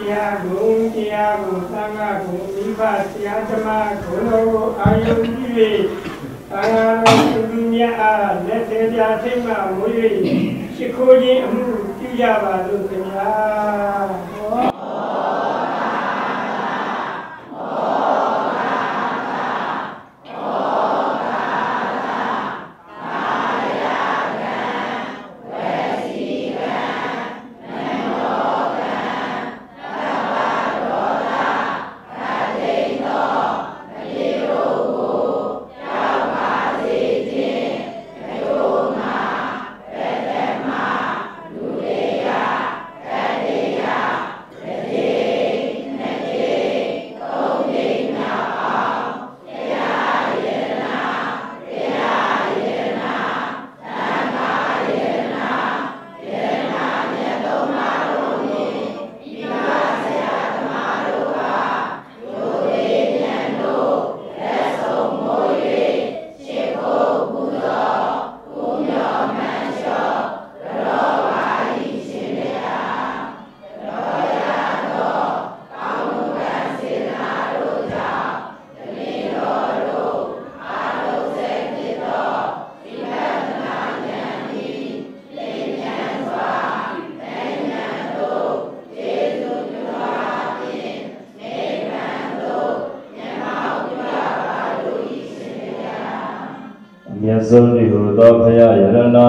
gung sanga gung miba sia jama gung ayu jiwe tangan dunia nete dia tema mui sikoji tiga baru kenya Miasodi Hudo Paya Yarana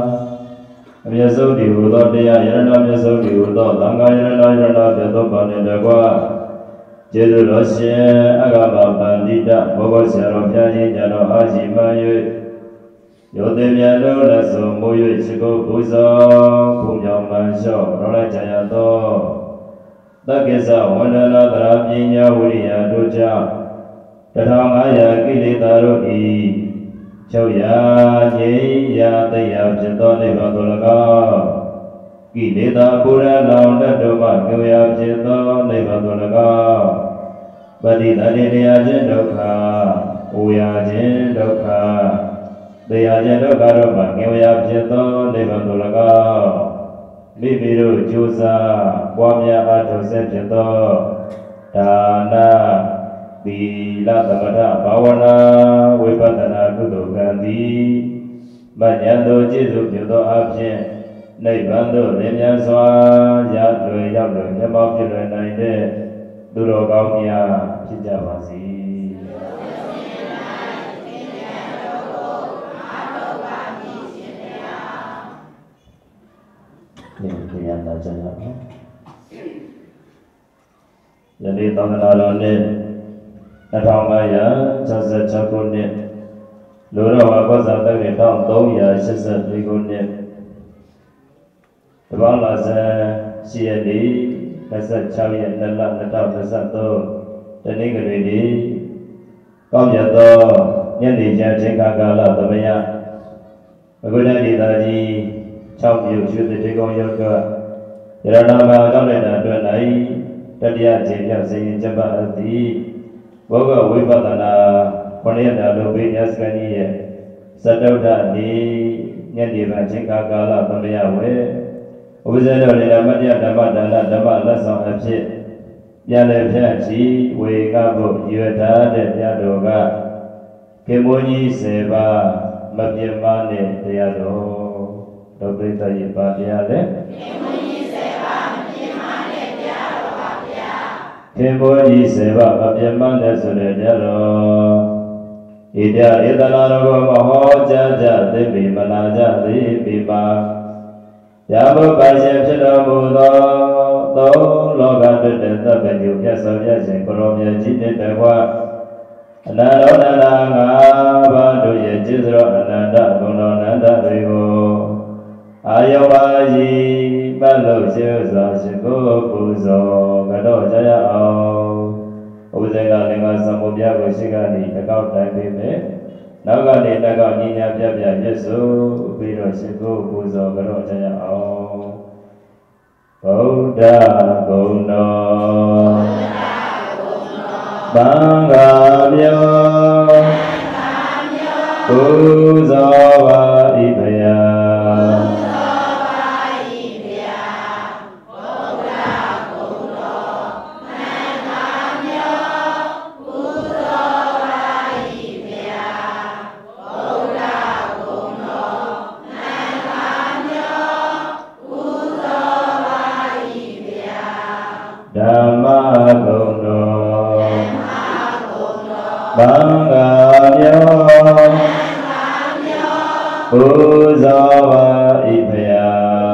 Miasodi Hudo Dea Yarana Miasodi Hudo Langa Yarana Yarana Beto Panedagua Jedu Rosye Agaba Bandita Bogo Siaro Piaji Jano Aji Mayu Yote Miano Laso Muyu Chiko Buzo Kumyo Mansho Rola Jayato Takesa Wandana Tarapinya Wuriya Duja Tatangaya Kilitaro I Châu ya nhĩ ya tây ya chân to này vào tổ là kỳ đế ta bù ra nào đất đồ mà kêu ya chân to này vào tổ là và đi ta đi ya chân đâu cả u ya chân đâu cả đây ya chân đâu cả rồi mà kêu ya chân to này vào tổ là bi rồi chú sa qua ya ở trong xe chân to đà na Bila tamada bhavana vipassana kudo gandhi Banyando Jesu Yudo Abshen Nibbando Lemya Swa Ya Lue Yao Lue Nyama Pyu Lue Nai De Duro Gao Mya Phit Ja Ba Si Nibbyan Da Jaya Jadi Tanganara Ne Natangaya Jasa Chakunye Lura Wapasa Tagni Tang Tongya Shisa Trigunye Tabala Sa Siyadi Nasa Chawya Nala Nata Tasato Tanigari Kamyato Nyandi Jachinka Gala Tamaya Aguna Didaji Cham Yu Shuddhi Tikong Yoga Yaranama Kamlena Duanai Tadiya Jenya Sayin Jamba Adi Boga Vipassana Paniyana Lobi Yaskani Sadauda Ni Nyandi Vajinka Gala Tamaya We Uvizano Lila Madhya Dhamma Dhala Dhamma Lasam Apsi Yale Pyachi We Gabo Yueta De Yadoga Kemoni Seva Mabhyamane Deyado Dobrita Yipa Deyale Kemoni Seva Mabhyamane Sure Deyado Idya Idana Rogo Maho Jaja Devi Manaja Devi Ma Yabu Bajya Chida Buddha Do Loga Dede Tabe Yukya Savya Sinkuromya Jini Dewa Ananda Nanga Bandu Ye Jizro Ananda Guno Nanda Vigo Ayawaji Balu Shivza Shiko Puzo Gado Jaya Ao Ubzega Linga Samubhya Gushigani Takao Taimime Naga ni naga ninya pya Yesu Biro Shiko Puzo Garo Jaya Ao Buddha Guno Banga Myo Puzo Va Ipaya Dhamma Gondo Bangamyo Uzawa Ipaya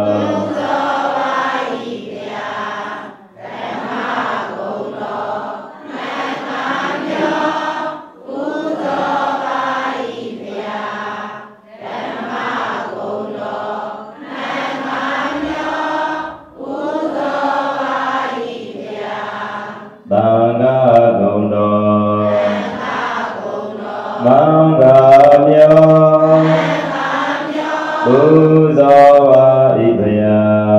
Tangga Gondo Mangamyo Uzawa Ipaya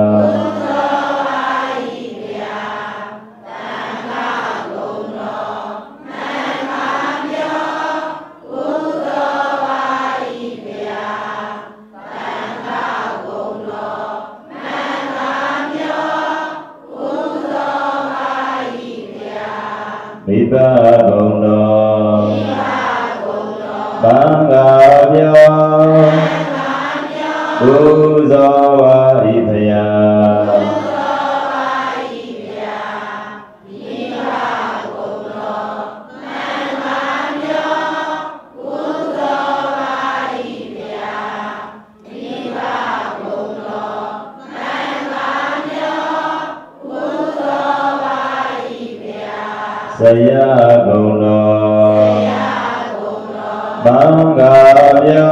Vipa Gondo Bangamyo Uzawa Ipaya Saya Gondo Bangamyo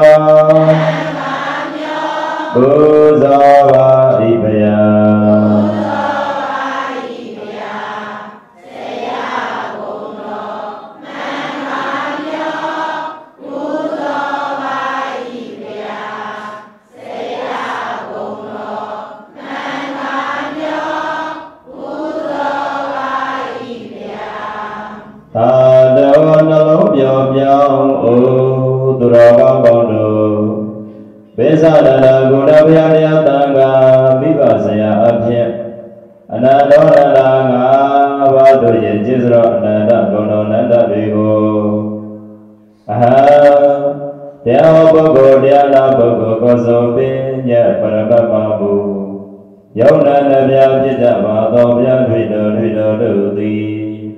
Uzawa Ipaya Besadana Guna Vyaya Tanga Vivasaya Abhya Anadona Langa Vado Yejizra Anada Gono Nanda Vigo Aha Dhyava Bhago Dhyana Bhago Koso Pinya Paramabu Yauna Navya Pita Vado Vya Vido Vido Dudi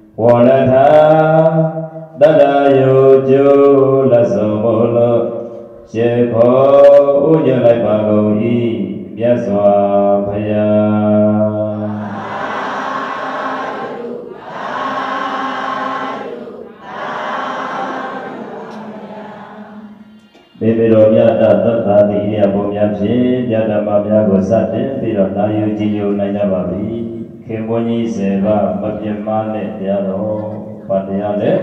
Wanatha Dada Yojo Laso Molo Che Pho Unya Lai Ba Gong Yi Myat Swa Phaya Bebe Ro Myat Ta Tat Tha Ti Iriya Bho Myat Phit Nyat Dhamma Myat Ko Sat Tin Pi Ro Na Yu Ji Yu Nai Nya Ba Bi Khin Bun Ji 10 Pa Ma Pyin Ma Neတရားတော်ဘာတရားလဲ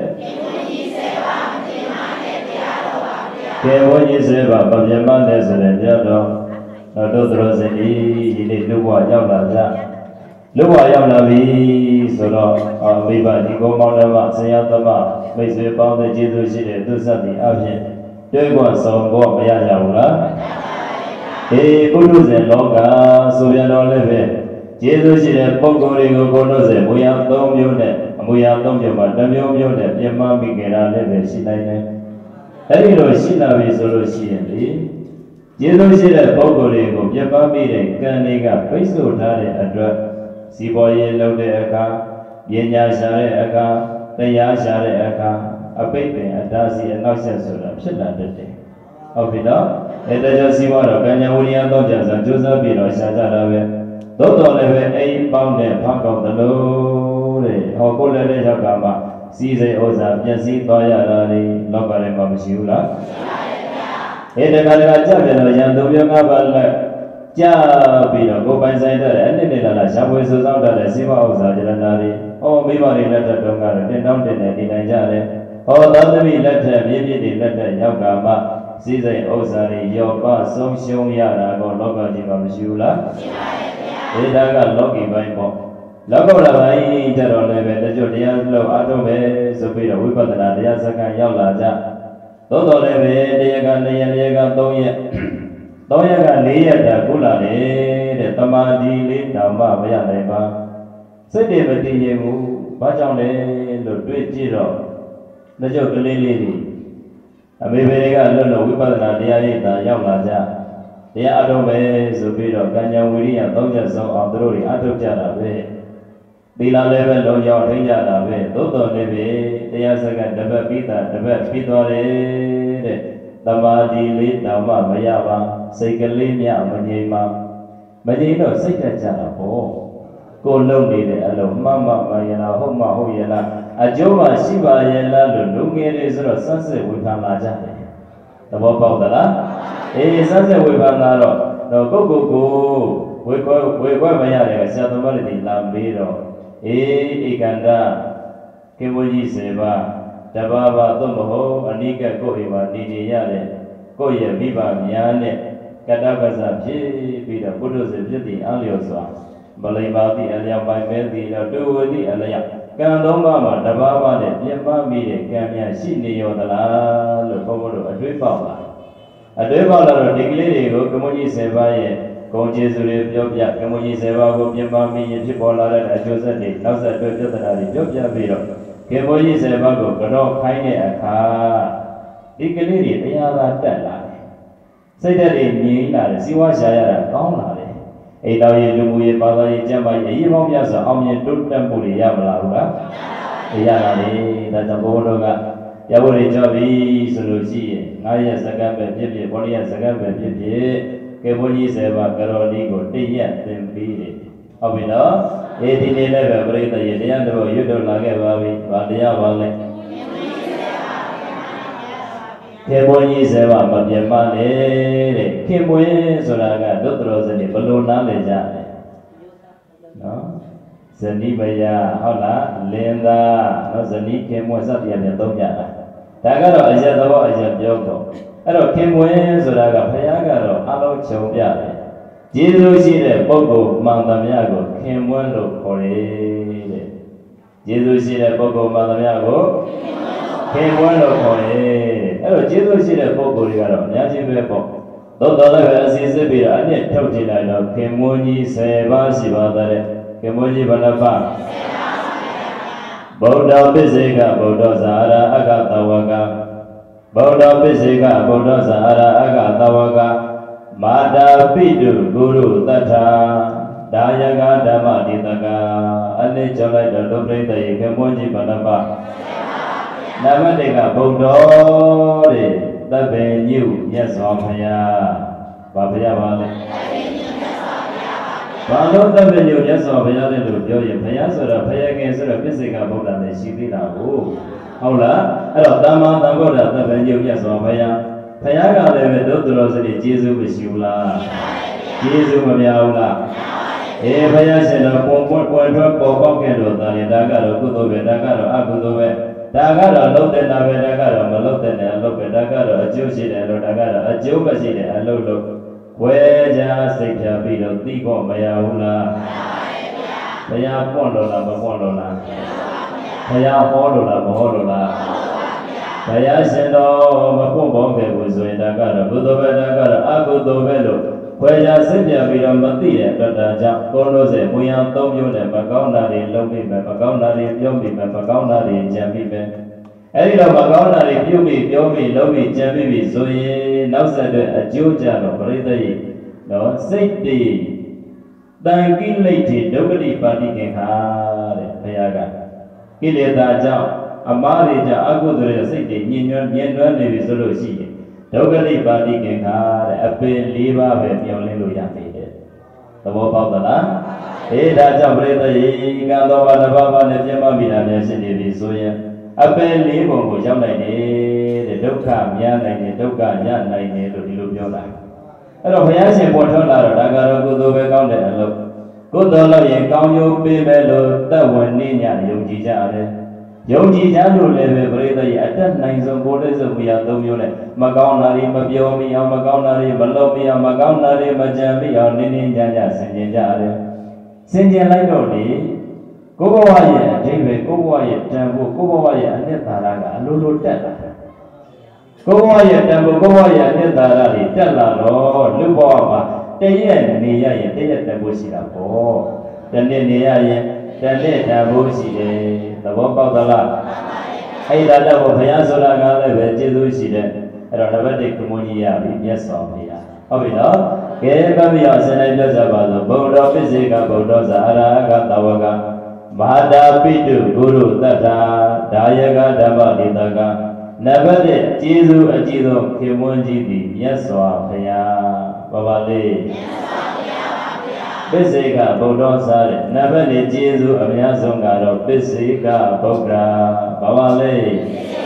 ကေဝညိစေပါဗဗျမနဲ့ဆိုတဲ့တရားတော်တို့သရောစင်ဒီနေ့လူဘဝရောက်လာကြလူဘဝရောက်လာပြီဆိုတော့မိဘဒီကောမောင်နှမဆရာသမားမိတ်ဆွေပေါင်းတဲ့ကျေးဇူးရှိတဲ့သူစပ်ဒီအဖြစ်တွေ့ခွင့်ဆောင်ဖို့မရကြဘူးလားအေးပုထုဇဉ်လောကဆိုပြန်တော့လည်းပဲကျေးဇူးရှိတဲ့ပုဂ္ဂိုလ်တွေကိုကိုယ်တို့စေမူရ3မျိုးနဲ့အမူအရာ3မျိုးမှာတစ်မျိုးမျိုးနဲ့ပြမမိကြတာလည်းပဲရှိနိုင်တယ်အဲ့ဒီလိုရှိလာပြီဆိုလို့ရှိရင်လေကျေးဇူးရှိတဲ့ပုဂ္ဂိုလ်တွေကိုပြပမိတဲ့ကံတွေကပိတ်ဆို့ထားတဲ့အတွက်စီပေါ်ရေးလုပ်တဲ့အခါပညာရှာတဲ့အခါတရားရှာတဲ့အခါအပိတ်ပင်အတားစီအနောက်ဆက်ဆိုတာဖြစ်လာတတ်တယ်ဟုတ်ပြီနော်အဲ့ဒါကြောင့်စီပေါ်တော့ကံဉာဏ်ဝိရိယတော့ကြစားကြိုးစားပြီးတော့ရှာကြတာပဲသို့တော်လည်းပဲအိမ်ပေါင်းတဲ့ဖောက်ကောက်သလိုတဲ့ဟောကိုလည်းလည်းရောက်ကမှစီစိတ်ဥစ္စာပျက်စီးသွားရတာလေလောကထဲမှာမရှိဘူးလားရှိပါရဲ့ဗျာအဲ့ဒါကကြပြန်တော့ရန်သူမျိုး၅ပါးလက်ကြပြီးတော့ကိုယ်ပိုင်ဆိုင်တဲ့အနစ်နဲ့လာရှာဖွေစုဆောင်းတဲ့စေဝဥစ္စာကြရနာတွေမိဘတွေလက်ထက်တုန်းကတော့တင်တောင်းတင်နေနေနိုင်ကြတယ်သာသမီလက်ထက်မြင့်မြင့်တွေလက်ထက်ရောက်ကမှစီစိတ်ဥစ္စာတွေရောပဆုံးရှုံးရတာတော့လောကကြီးမှာမရှိဘူးလားရှိပါရဲ့ဗျာဒါကလောကီပိုင်းပေါ့လောကုတ္တရာပိုင်းကြတော့လည်းပဲတချို့တရားလို့အားထုတ်မယ်ဆိုပြီးတော့ဝိပဿနာတရားစကားရောက်လာကြသို့တော်လည်းပဲတရားက2ရက်တရားက3ရက်3ရက်က4ရက်တာကုလာတယ်တဲ့တမာတိလေးဓမ္မမရနိုင်ပါစိတ်တွေမတည်ငြိမ်ဘူးဘာကြောင့်လဲလို့တွေးကြည့်တော့တချို့ကလေးလေးတွေအမေဘေတွေကလွတ်လို့ဝိပဿနာတရားရိပ်သာရောက်လာကြတရားအထုတ်မယ်ဆိုပြီးတော့ကံဉာဏ်ဝိရိယ3ချက်ဆုံးအောင်သူတို့တွေအထုတ်ကြတာပဲ Tila level lo yao thinja la ve toto lebe taya sakan dapat pita de tamadi li tama maya ba saikali mya manyai no saita jana po ko long ni de alo mama mayana homa hoyana ajoba shiba yala lo lunge de so sanse wiphan la ja de tabo paw da la sanse wiphan la ro ko we maya de sa to ba ni la me ro ikanda kemoji seba dababa tomoho anika ko ewa ni yare ko ye viva myane kadabasa phi pi da buddha se phit ti alyo swa balai ba ti alya pai me ti da do ti alya kan long ma dababa ne pyin ma mi de kan mya shi ne yo da la lo ko lo atwai paw la ro di kle de ko kemoji seba ye Kong Jesu le pyo pya kemoji seba ko pyamma mi yin phit paw la de acho sat de naw sat twe pyatana de pyo pya pi ro kemoji seba ko karo khai ne akha di kle de taya la tat la sai tat de myin la de siwa sha ya da kaung la de ai taw ye lu mu ye ba tha ye chan ba ye yi paw pya sa aw myin tot tat mu de ya ma la hu la ya la de da ta bo lo ga ya bo de jo bi so lo chi ye 9 ရက်စက္ကန့်ပဲဖြစ်ဖြစ် 9 ရက်စက္ကန့်ပဲဖြစ်ဖြစ်ကေဘုန်းကြီးစေဘာကရောဒီကိုတည့်ရက်သင်ပြီးတယ်ဟုတ်ပြီနော်ဒီနေ့လည်းပဲပြိတ္တရေတရားတော်ရွတ်တော်လာခဲ့ပါပြီဗာတရားပါလဲကေဘုန်းကြီးစေဘာမပြတ်မနဲ့တဲ့ခင်မွေးဆိုတာကဒုတ္တရောဇနီဘလို့နားလည်ကြတယ်နော်ဇနီးမယားဟုတ်လားလင်းသားနော်ဇနီးခင်မွေးစသဖြင့်သုံးကြတာဒါကတော့အရက်တော်အရက်ပြောတော့အဲ့တော့ခင်မွေးဆိုတာကဘုရားကတော့အလုံးချုံပြတယ်ကျေးဇူးရှိတဲ့ပုဂ္ဂိုလ်မှန်သမျှကိုခင်မွန်းလို့ခေါ်တယ်တဲ့ကျေးဇူးရှိတဲ့ပုဂ္ဂိုလ်မှန်သမျှကိုခင်မွန်းလို့ခေါ်တယ်အဲ့တော့ကျေးဇူးရှိတဲ့ပုဂ္ဂိုလ်တွေကတော့အများကြီးပဲပေါ့သို့တော်လည်းပဲအစီအစစ်ပြီးတော့အနှစ်ထုတ်ကြည့်လိုက်တော့ခင်မွန်းကြီး10ပါးရှိပါတဲ့ခင်မွန်းကြီးဘယ်နှပါးဗုဒ္ဓပိစေကဗုဒ္ဓဇာရအကတဝကဗုဒ္ဓပိစေကဗုဒ္ဓဇာရအကတဝကမာတာပိတုဂုရုတ္ထာဒါယကဓမ္မတိတကအနိကျော်လိုက်တော့ဒုပရိသယေခင်မွန်းကြီးဘဏ္ဍပါနမတေကဗုဒ္ဓတဲ့သဗ္ဗညုမြတ်စွာဘုရားဘာဘုရားပါလဲဘာလို့သဗ္ဗညုမြတ်စွာဘုရားလဲလို့ပြောရင်ဘုရားဆိုတာဘုရားခင်ဆိုတော့ပစ္စေကဗုဒ္ဓနဲ့ရှိသေးတာကိုဟုတ်လားအဲ့တော့သမ္မာသမ္ဗုဒ္ဓသဗ္ဗညုမြတ်စွာဘုရားဘုရားကလည်းပဲဒုတ္တရောစရိကျေးဇူးမရှိဘူးလားကျေးဇူးမများဘူးလားဘုရားရှင်တော်ပေါ်ထွက်ပေါ်ပေါက်ခဲ့လို့ဒါရင်ဒါကတော့ကုသိုလ်ပဲဒါကတော့အကုသိုလ်ပဲဒါကတော့လုံးတဲ့တာပဲဒါကတော့မလုံးတဲ့အလုပ်ပဲဒါကတော့အကျိုးရှိတယ်လို့ဒါကတော့အကျိုးမရှိတဲ့အလုပ်လို့ဝဲကြစိတ်ဖြာပြီးတော့သိဖို့မရဘူးလားဘုရားပွင့်လို့လားမပွင့်လို့လားဘုရားဟောလို့လားမဟောလို့လားဘုရားရှင်တော်မပွင့်ပေါင်းခဲ့ဘူးဆိုရင်ဒါကတော့ကုသိုလ်ပဲဒါကတော့အကုသိုလ်ပဲလို့ခွဲခြားစိတ်ပြပြီးတော့မသိတဲ့အတွက်ဒါကြောင့်ကိုလို့စေမူရန်၃မျိုးနဲ့မကောင်းတာတွေလုပ်ပြီးမယ်မကောင်းတာတွေပြောပြီးမယ်မကောင်းတာတွေကြံပြီးမယ်အဲဒီတော့မကောင်းတာတွေပြုပြီးပြောပြီးလုပ်ပြီးကြံပြီးပြီဆိုရင်နောက်ဆက်တွဲအကျိုးကြတော့ပရိသေယနော်စိတ်တည်တန်ကိလေသာဒုက္ခတိပါတိခင်ခါတဲ့ဘုရားကကိလေသာကြောင့်အမားတွေကြောင့်အကုသိုလ်ရဲ့စိတ်တွေညှဉ်းညွမ်းနေပြီဆိုလို့ရှိရင်ဒုက္ခတိပါတိခင်ခါတဲ့အပင်၄ပါးပဲပြောင်းလဲလို့ရပြီတဲ့သဘောပေါက်သလားဒါကြောင့်ပရိသေယကံတော်ဘာတစ်ပါးပါနဲ့ပြတ်မှမိတာများရှိနေပြီဆိုရင်အပင်၄ပုံကိုရောက်နိုင်တယ်တဲ့ဒုက္ခများနိုင်တယ်ဒုက္ခရနိုင်တယ်လို့ဒီလိုပြောတာအဲ့တော့ဘုရားရှင်ပေါ်ထွက်လာတော့ဒါကတော့ကုသိုလ်ပဲကောင်းတဲ့အလုပ်ကုသိုလ်လုပ်ရင်ကောင်းကျိုးပေးမယ်လို့တတ်ဝင်နေညယုံကြည်ကြတယ်ယုံကြည်ကြလို့လည်းပဲပရိသေယအတက်နိုင်ဆုံးကိုယ်လေးစုံပြရ၃မျိုးနဲ့မကောင်းတာတွေမပြောမိအောင်မကောင်းတာတွေမလုပ်မိအောင်မကောင်းတာတွေမကြံမိအောင်နင်းကြဆင်ခြင်ကြတယ်ဆင်ခြင်လိုက်တော့လေကိုယ်ဘဝရဲ့အဓိပ္ပာယ်ကိုယ်ဘဝရဲ့တန်ဖိုးကိုယ်ဘဝရဲ့အနှစ်သာရကအလိုလိုတက်လာတယ်ကိုယ်ဘဝရဲ့တန်ဖိုးကိုယ်ဘဝရဲ့အနှစ်သာရတွေတက်လာတော့လူဘဝမှာတရက်နေရရင်တရက်တန်ဖိုးရှိတာပေါ့တနေ့နေရရင်တနေ့တန်ဖိုးရှိတယ်သဘောပေါက်သလားအဲ့ဒါတော့ဘုရားဆိုတာကလည်းပဲကျေးဇူးရှိတယ်အဲ့တော့နံပါတ်1ကမွန်ကြီးရပြီမြတ်စွာဘုရားဟုတ်ပြီနော်ကဲဗမယဆင်းနေပြတ်ကြပါစို့ဗုဒ္ဓပိစေကဗုဒ္ဓဇာရကတဝက Mahada Pidu Guru Tata Dayaga Dhamma Ditaka Nabade Jesu Ajido Kemunjiti Yaswa Paya Babale Bisika Buddha Sare Nabade Jesu Amyasungaro Bisika Buddha Babale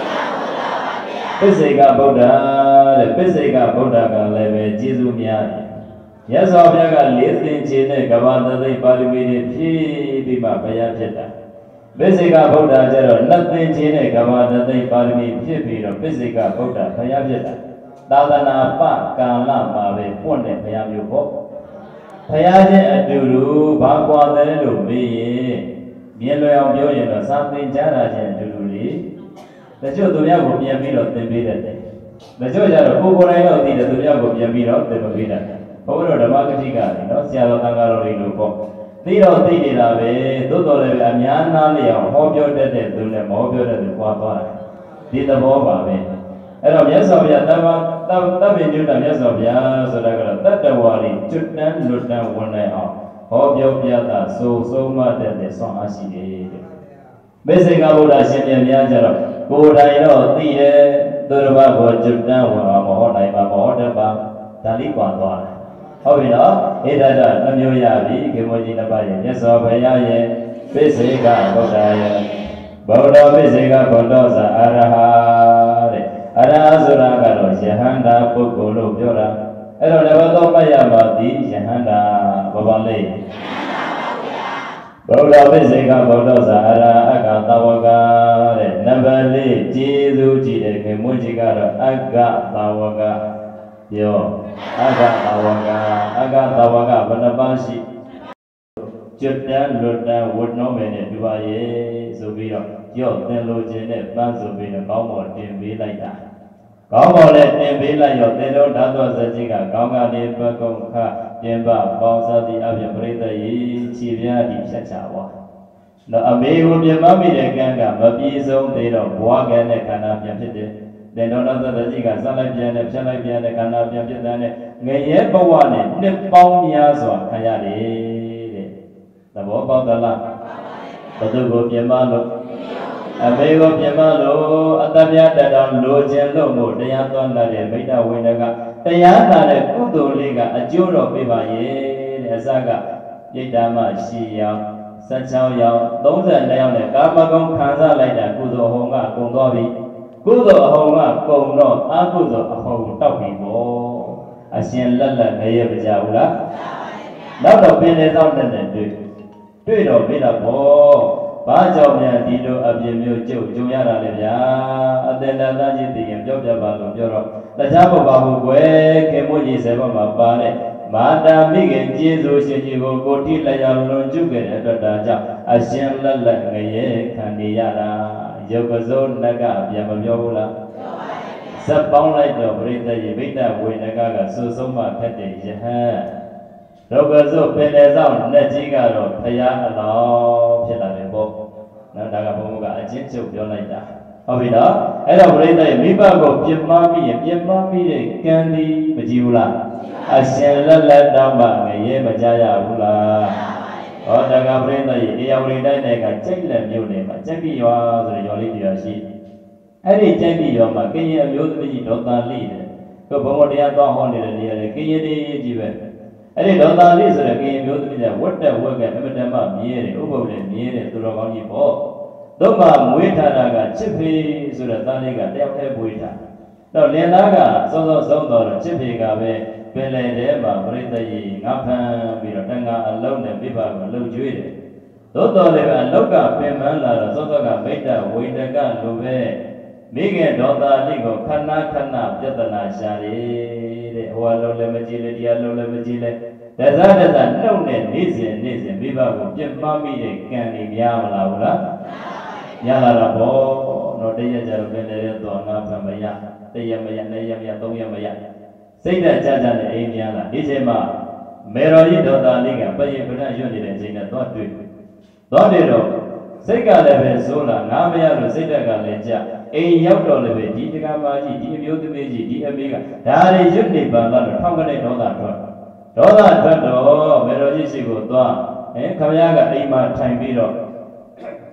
Bisika Buddha Kalebe Jesu Miyadi Yaswa Paya Litin Chine Gavadade Parimini Bima Paya Pita Bisika Buddha Jero Nothing Chine Gavadade Parimi Pipiro Bisika Buddha Paya Pita Tadana Pa Kala Mabe Pune Paya Yupo Paya Aduru Bakwa Lumi Mielo Yoyo something Jara Duri The Jodoya will be a bit of the bidder. The Joja Pukura the Duya will be a bit of the bidder. Over the Magatica, no Sialo Tangarino. They don't think it away, Dodo Amiana, Leo, Hobio Dead, do them Hobio and Quatora. Did the Boba way. And of Yasovia, Tabin Judah Yasovia, so that the worry, Chutnan, Lutan, one night off. Hobio Piata, so much that the song as she did. Basic about a senior Yajaro, good I know, the Durba, Chutnan, Mohona, Taliquan. Obino, Ida, Namuyabi, Kimojina Bayan, Yasovaya, Bisika, Bodaya, Boda Bisika, Bondosa, Araha, Arazura, Shahanda, Pukulu, Jura, Eronevato Bayamati, Shahanda, Babale, Boda Bisika, Bondosa, Agatawaga, Nabali, Jizu, Jide, Kimujigara, Agatawaga. Yo, Agatawaga, Banabashi, Judan, Ludan, would no minute, Duaye, Zubino, Yo, then Lugin, Banzubino, Gomo, didn't be like that. Gomo let them be like your Tendo, that was a jigger, Gonga, Pakonka, Jemba, Bosa, the Avian Breda, Chivia, Deep Shachawa. No, a may will be a mummy, the ganga, but be so they don't walk and a canapia. They don't know that the Jiga, Salabian, Shalabian, the Canabian, Gaye Bawane, Nipomiazo, Kayari, the Boba the La, the Dugo Piemalo, a Mago Piemalo, Atavia, that on Lojan Lomo, the Yatona, the Veda Winaga, the Yana, the Kudu Liga, a Juro Pivaye, the Saga, Yedama, Shia, Sachao, those are Leon, Gamagong Kanza like that, Kudo Honga, Kondovi. Good home, go not, I put a home talking more. I see a lala, Jaula. Not a penny on the do. Do it or bit up more. Bajo, Dido, Abimio, Juliana, and then the Laji, and Jobja, Europe. The Jabo Babu, where Kemuji Sevama Bane, Madame Big Jesus, you go to Layan, Jugan, and the Daja. I see a lala, Candiana. Yokazon Naga, Yamayola. Sapong like the Brita Yevita, Winaga, Susoma, Pete, Jaha. Rogazo, Pelezon, Najigaro, Paya, Lao, Pilanebo. Nagaboga, a gentle Yolita. Ovida, and a Brita, Mibago, Yemami, Candy, Majula. I shall let Damba, Yemajaya, Ula. Oh, the Gabriel, the Yavrida, check them, you name, check you are the Yoliti. Any check you are my Kenya, you don't lead. Go Pomodia, Honey, near the Kenya, Jive. Any don't lead the game, you what the work at Emadama, near over the near to Romani Paul. Doma, Witanaga, Chippy, Surataniga, Delta Buita. No, Lenaga, so, Chippy Gabe. Pele Brita Napa, Biratanga, alone and Biba, low Jude. Toto live Loka, Pemala, Sotoga, Beta, Windaga, Lube, Miguel, Dota, Ligo, Kana, Jatana, Shari, Walo Lemagile, Diallo Lemagile. There's other no name, Nizzy, Biba, Jim Mammy, Candy, Yamala, Yala, no Deja, Jarabene, Dona, Samaya, the Yamaya, Toyamaya. Say that Jajan Indiana, Dijema, Meroli Dota Liga, but you cannot use it in a thought to it. Dotero, Sega Leve Sola, Namia, Sega Leja, a Yato Leve, Ditigamaji, Dimuti, Diamiga, Dari Juni Bala, Tongan Dola Dola, Meroli Sigo, and Kamayaga, Ima, Time Biro.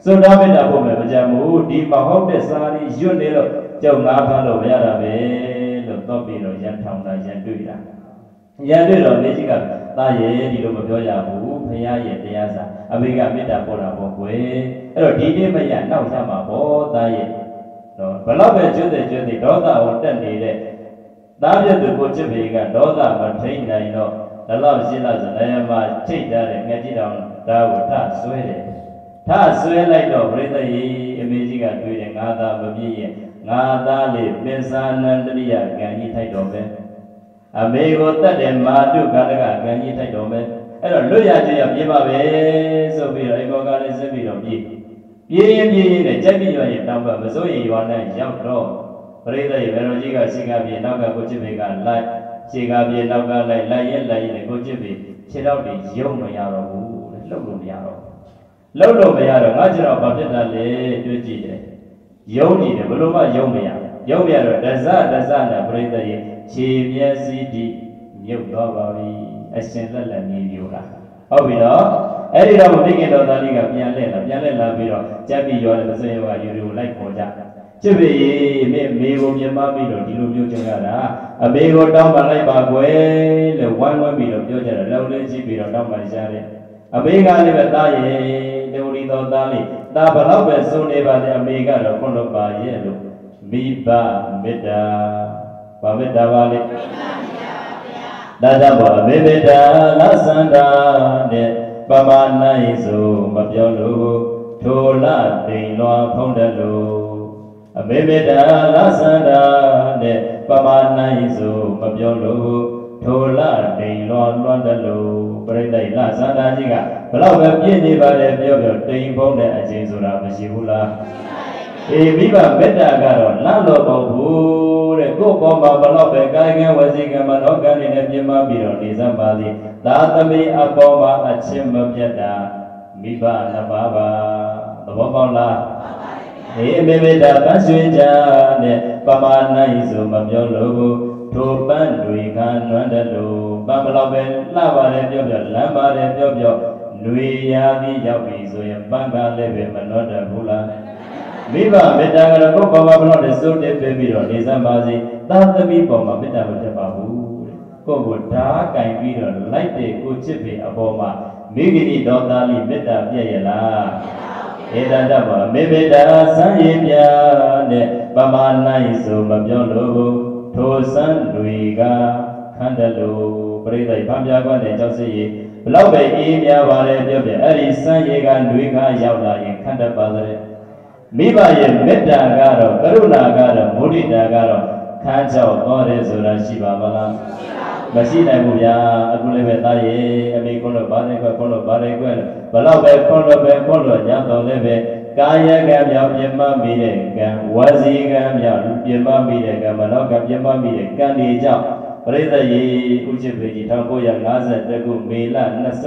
စွန့်ထားမေတ္တာဖို့မယ်မကြဘူးဒီမဟုတ်တဲ့စာရီရွတ်နေလို့ကြောက်ငါးဖမ်းလို့မရတာပဲလို့တော့ပြီးတော့ရန်ထောင်တာရန်တွေ့တာရန်တွေ့တော့မိကြီးကသားရဲ့ဒီလိုမပြောရဘူးဖရာရဲ့တရားစာအမေကမေတ္တာပို့တာပေါ့ကွယ်အဲ့တော့ဒီနေ့မရနောက်ရမှာပေါ့သားရဲ့တော့ဘလောက်ပဲကျွတ်တဲ့ဒေါသကိုတက်နေတဲ့သားပြတ်သူကိုချစ်ပေကဒေါသမထိန်နိုင်တော့ဒါတော့ရှင်းလာစနေမှာထိတ်ထားတယ်ငှက်ကြည့်တော့ဒါကိုထဆွဲတယ်ထဆွဲလိုက်တော့ပြိဿရေအမေကြီးကတွေ့တယ်ငါသားမပြည့်ရဲ့ငါသားလေးပင်စာနန္တရိယကံကြီးထိုက်တော်ပဲအမေကိုတတ်တယ်မာတုကာတကကံကြီးထိုက်တော်ပဲအဲ့တော့လွတ်ရခြင်းရပြေးပါပဲဆိုပြီးတော့အဘောကလည်းစစ်ပြီးတော့ပြေးရင်နဲ့ကြက်ပြီးရွာရင်တောင်းပမစိုးရင်ရွာနဲ့ရောက်တော့ပရိသတ်ရေဘယ်လိုကြီးကရှေ့ကပြေးနောက်ကကိုချစ်ပေကလိုက်ရှေ့ကပြေးနောက်ကလိုက်ရဲ့ကိုချစ်ပေခြေတော့တွေရုံမရတော့ဘူးလှုပ်လို့မရတော့လှုပ်လို့မရတော့ငါကျတော့ဘာဖြစ်တာလဲတွေ့ကြည့်တယ်ရုံနေတယ်ဘလို့မှရုံမရတော့ဒဇနဲ့ပရိသတ်ရေခြေမျက်စိတိမြုပ်တော့ပါပြီအရှင်လက်မြည်ပြိုတာဟုတ်ပြီနော်အဲ့ဒီတော့မိခင်တော်သားလေးကပြန်လဲလာပြီးတော့ကြက်ပြီးရောတဲ့မစင်ရောကယူရီကိုလိုက်ခေါ်ကြချစ်ပေမေကိုမြင်မပြီးတော့ဒီလိုမျိုးကြုံရတာအမေကိုတောင်းပန်လိုက်ပါကွယ်လို့ဝိုင်းဝန်းပြီးတော့ပြောကြတယ်လောက်လေးကြည့်ပြီးတော့တောင်းပန်ရှာတယ်အမေကလည်းပဲသားရဲ့တေဝရီတော်သားလေးသားဘလောက်ပဲစိုးနေပါနဲ့အမေကတော့ခွန်းလို့ပါရဲ့လို့မိဘမေတ္တာဘာမေတ္တာပါလဲဒါကြောင့်အမေမေတ္တာလသန္တာနဲ့ပမာဏိဆိုမပြောလို့ထိုလတိန်လွာဖုံးတယ်လို့အမေမေတ္တာလသန္တာနဲ့ပမာဏိဆိုမပြောလို့ထိုလတိန်လွာလွှမ်းတယ်လို့ပရိသတ်လသန္တာကြီးကဘလောက်ပဲပြည့်နေပါလေပြောတိန်ဖုံးတဲ့အချိန်ဆိုတာမရှိဘူးလားမိဘမေတ္တာကတော့လမ်းတော်ပေါ့ဘူးတဲ့ကိုယ့်ပေါ်မှာဘလောက်ပဲကာယကံဝစီကံမနောကံတွေနဲ့ပြင်းမပြီးတော့နေစမ်းပါသည်သာသမီအပေါ်မှာအချင်းမပြတ်တာမိဘနှစ်ပါးပါသဘောပေါက်လားအမေမေတ္တာပန်းရွှင်ကြနဲ့ပမာဏိဆိုမပြောလို့ထိုပန်းတွေကနွမ်းတယ်လို့ပန်းဘလောက်ပဲလှပါတယ်ပြောလမ်းပါတယ်ပြောຫນွေရာသီရောက်ပြီဆိုရင်ပန်းကလည်းပဲမနှောတတ်ဘူးလားမိဘမေတ္တာကတော့ကိုယ်ပေါ်မှာဘလို့လဲစိုးတက်ပြီးတော့နေစမ်းပါစေသာသမီပေါ်မှာမေတ္တာမတက်ပါဘူးကိုယ်ကိုဓာတ်ကင်ပြီးတော့လိုက်တဲ့ကိုချစ်ပေအပေါ်မှာမိဂိတော်သားလေးမေတ္တာပြည့်ရလားဧတတ္တမေမေတ္တာစံရည်ပြနဲ့ပမာဏိဆိုမပြောလို့ထိုစံတွေကခန္ဓာလို့ပရိသေဖန်ပြကွတဲ့ကြောက်စစ်ရည်ဘလောက်ပဲအေးများပါလေပြောပြအဲ့ဒီစံရည်ကຫນွေကရောက်လာရင်ခန္ဓာပါတဲ့မိဘရဲ့မေတ္တာကတော့ကရုဏာကတော့မုဒိတာကတော့ခန်းချောက်တော်တယ်ဆိုတာရှိပါမလားမရှိနိုင်ဘူးဗျာအခုလည်းပဲသားရဲ့အမေခွန်းလို့ပါတယ်ကွခွန်းလို့ပါတယ်ကွဘလောက်ပဲခွန်းလို့ညတော်လည်းပဲကာယကံမြောက်ပြမမိတဲ့ကံဝစီကံမြောက်ပြမမိတဲ့ကံမနောကံပြမမိတဲ့ကံတွေကြောင့်ပရိသတ်ရေဥချစ်ပေကြီး1952ခုမေလ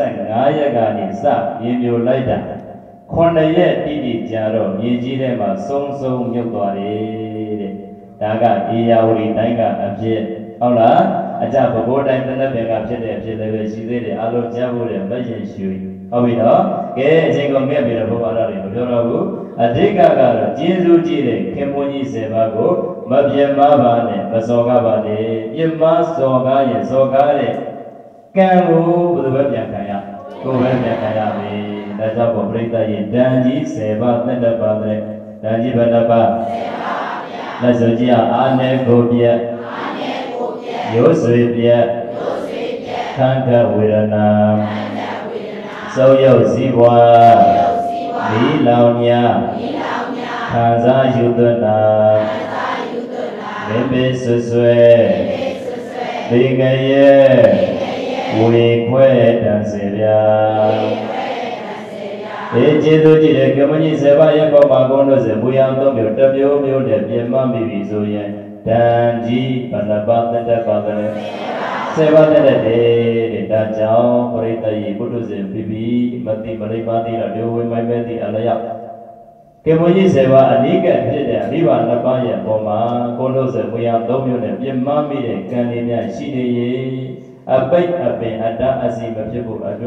25ရက်ကနေစရေမျိုးလိုက်တာ9ရက်တိတိကြာတော့မြေကြီးထဲမှာစုံမြုပ်သွားတယ်တဲ့ဒါကအေယာဝတီတိုင်းကအဖြစ်ဟုတ်လားအကြဘဘိုးတိုင်းတစ်နှစ်ပင်ကဖြစ်တဲ့အဖြစ်လည်းပဲရှိသေးတယ်အလုံးကြားဖို့တဲ့မရင်ရွှေဟုတ်ပြီနော်ကဲအချိန်ကုန်ခဲ့ပြီတော့ဘုရားတော်တွေမပြောတော့ဘူးအဓိကကတော့ကျေးဇူးကြီးတဲ့ခင်မွန်းကြီး10ပါးကိုမပြတ်မပါနဲ့မစော်ကားပါနဲ့ပြတ်မစော်ကားရင်စော်ကားတဲ့ကံကိုဘယ်သူပဲပြန်ခံရကိုယ်ပဲပြန်ခံရပြီဒါကြောင့်ဘုပရိသတ်ရဲ့တန်ကြီး10ပါးသက်တတ်ပါတဲ့တန်ကြီးဘယ်နှပါး10ပါးဗျာလက်စွပ်ကြီးအာနေကိုပြက်ရိုးဆွေပြက်ခန္ဓာဝေဒနာသောယုတ်စည်းဝါဒီလောင်ညာခံစားယူသွနာမေမေဆွေဒီငရဲ့ဝေခွဲတန်စေဗျာကျေးဇူးကြည့်တဲ့ကမ္မကြီး7ပါးရဲ့ပေါ်မှာကုန်းလို့ဆိုဘူရန်3မျိုးတစ်မျိုးနဲ့ပြင်မမိပြီဆိုရင်တန်ကြီးဘဏ္ဍပါတတ်ပါတဲ့7ပါးတဲ့ဒါကြောင့်ပရိသတ်ရေပုထုဇဉ်ပြီးမတိမရိပါတိတော့ဒီဝိမိုင်းမဲ့တိအလျောက်ကမ္မကြီး7ပါးအနိကဖြစ်တဲ့အနိဗ္ဗာန်2ပါးရဲ့ပေါ်မှာကုန်းလို့ဆိုဘူရန်3မျိုးနဲ့ပြင်မမိတဲ့ကံလေးများရှိနေရဲ့အပိတ်အပင်အတ္တအစီမဖြစ်ဖို့အတွက်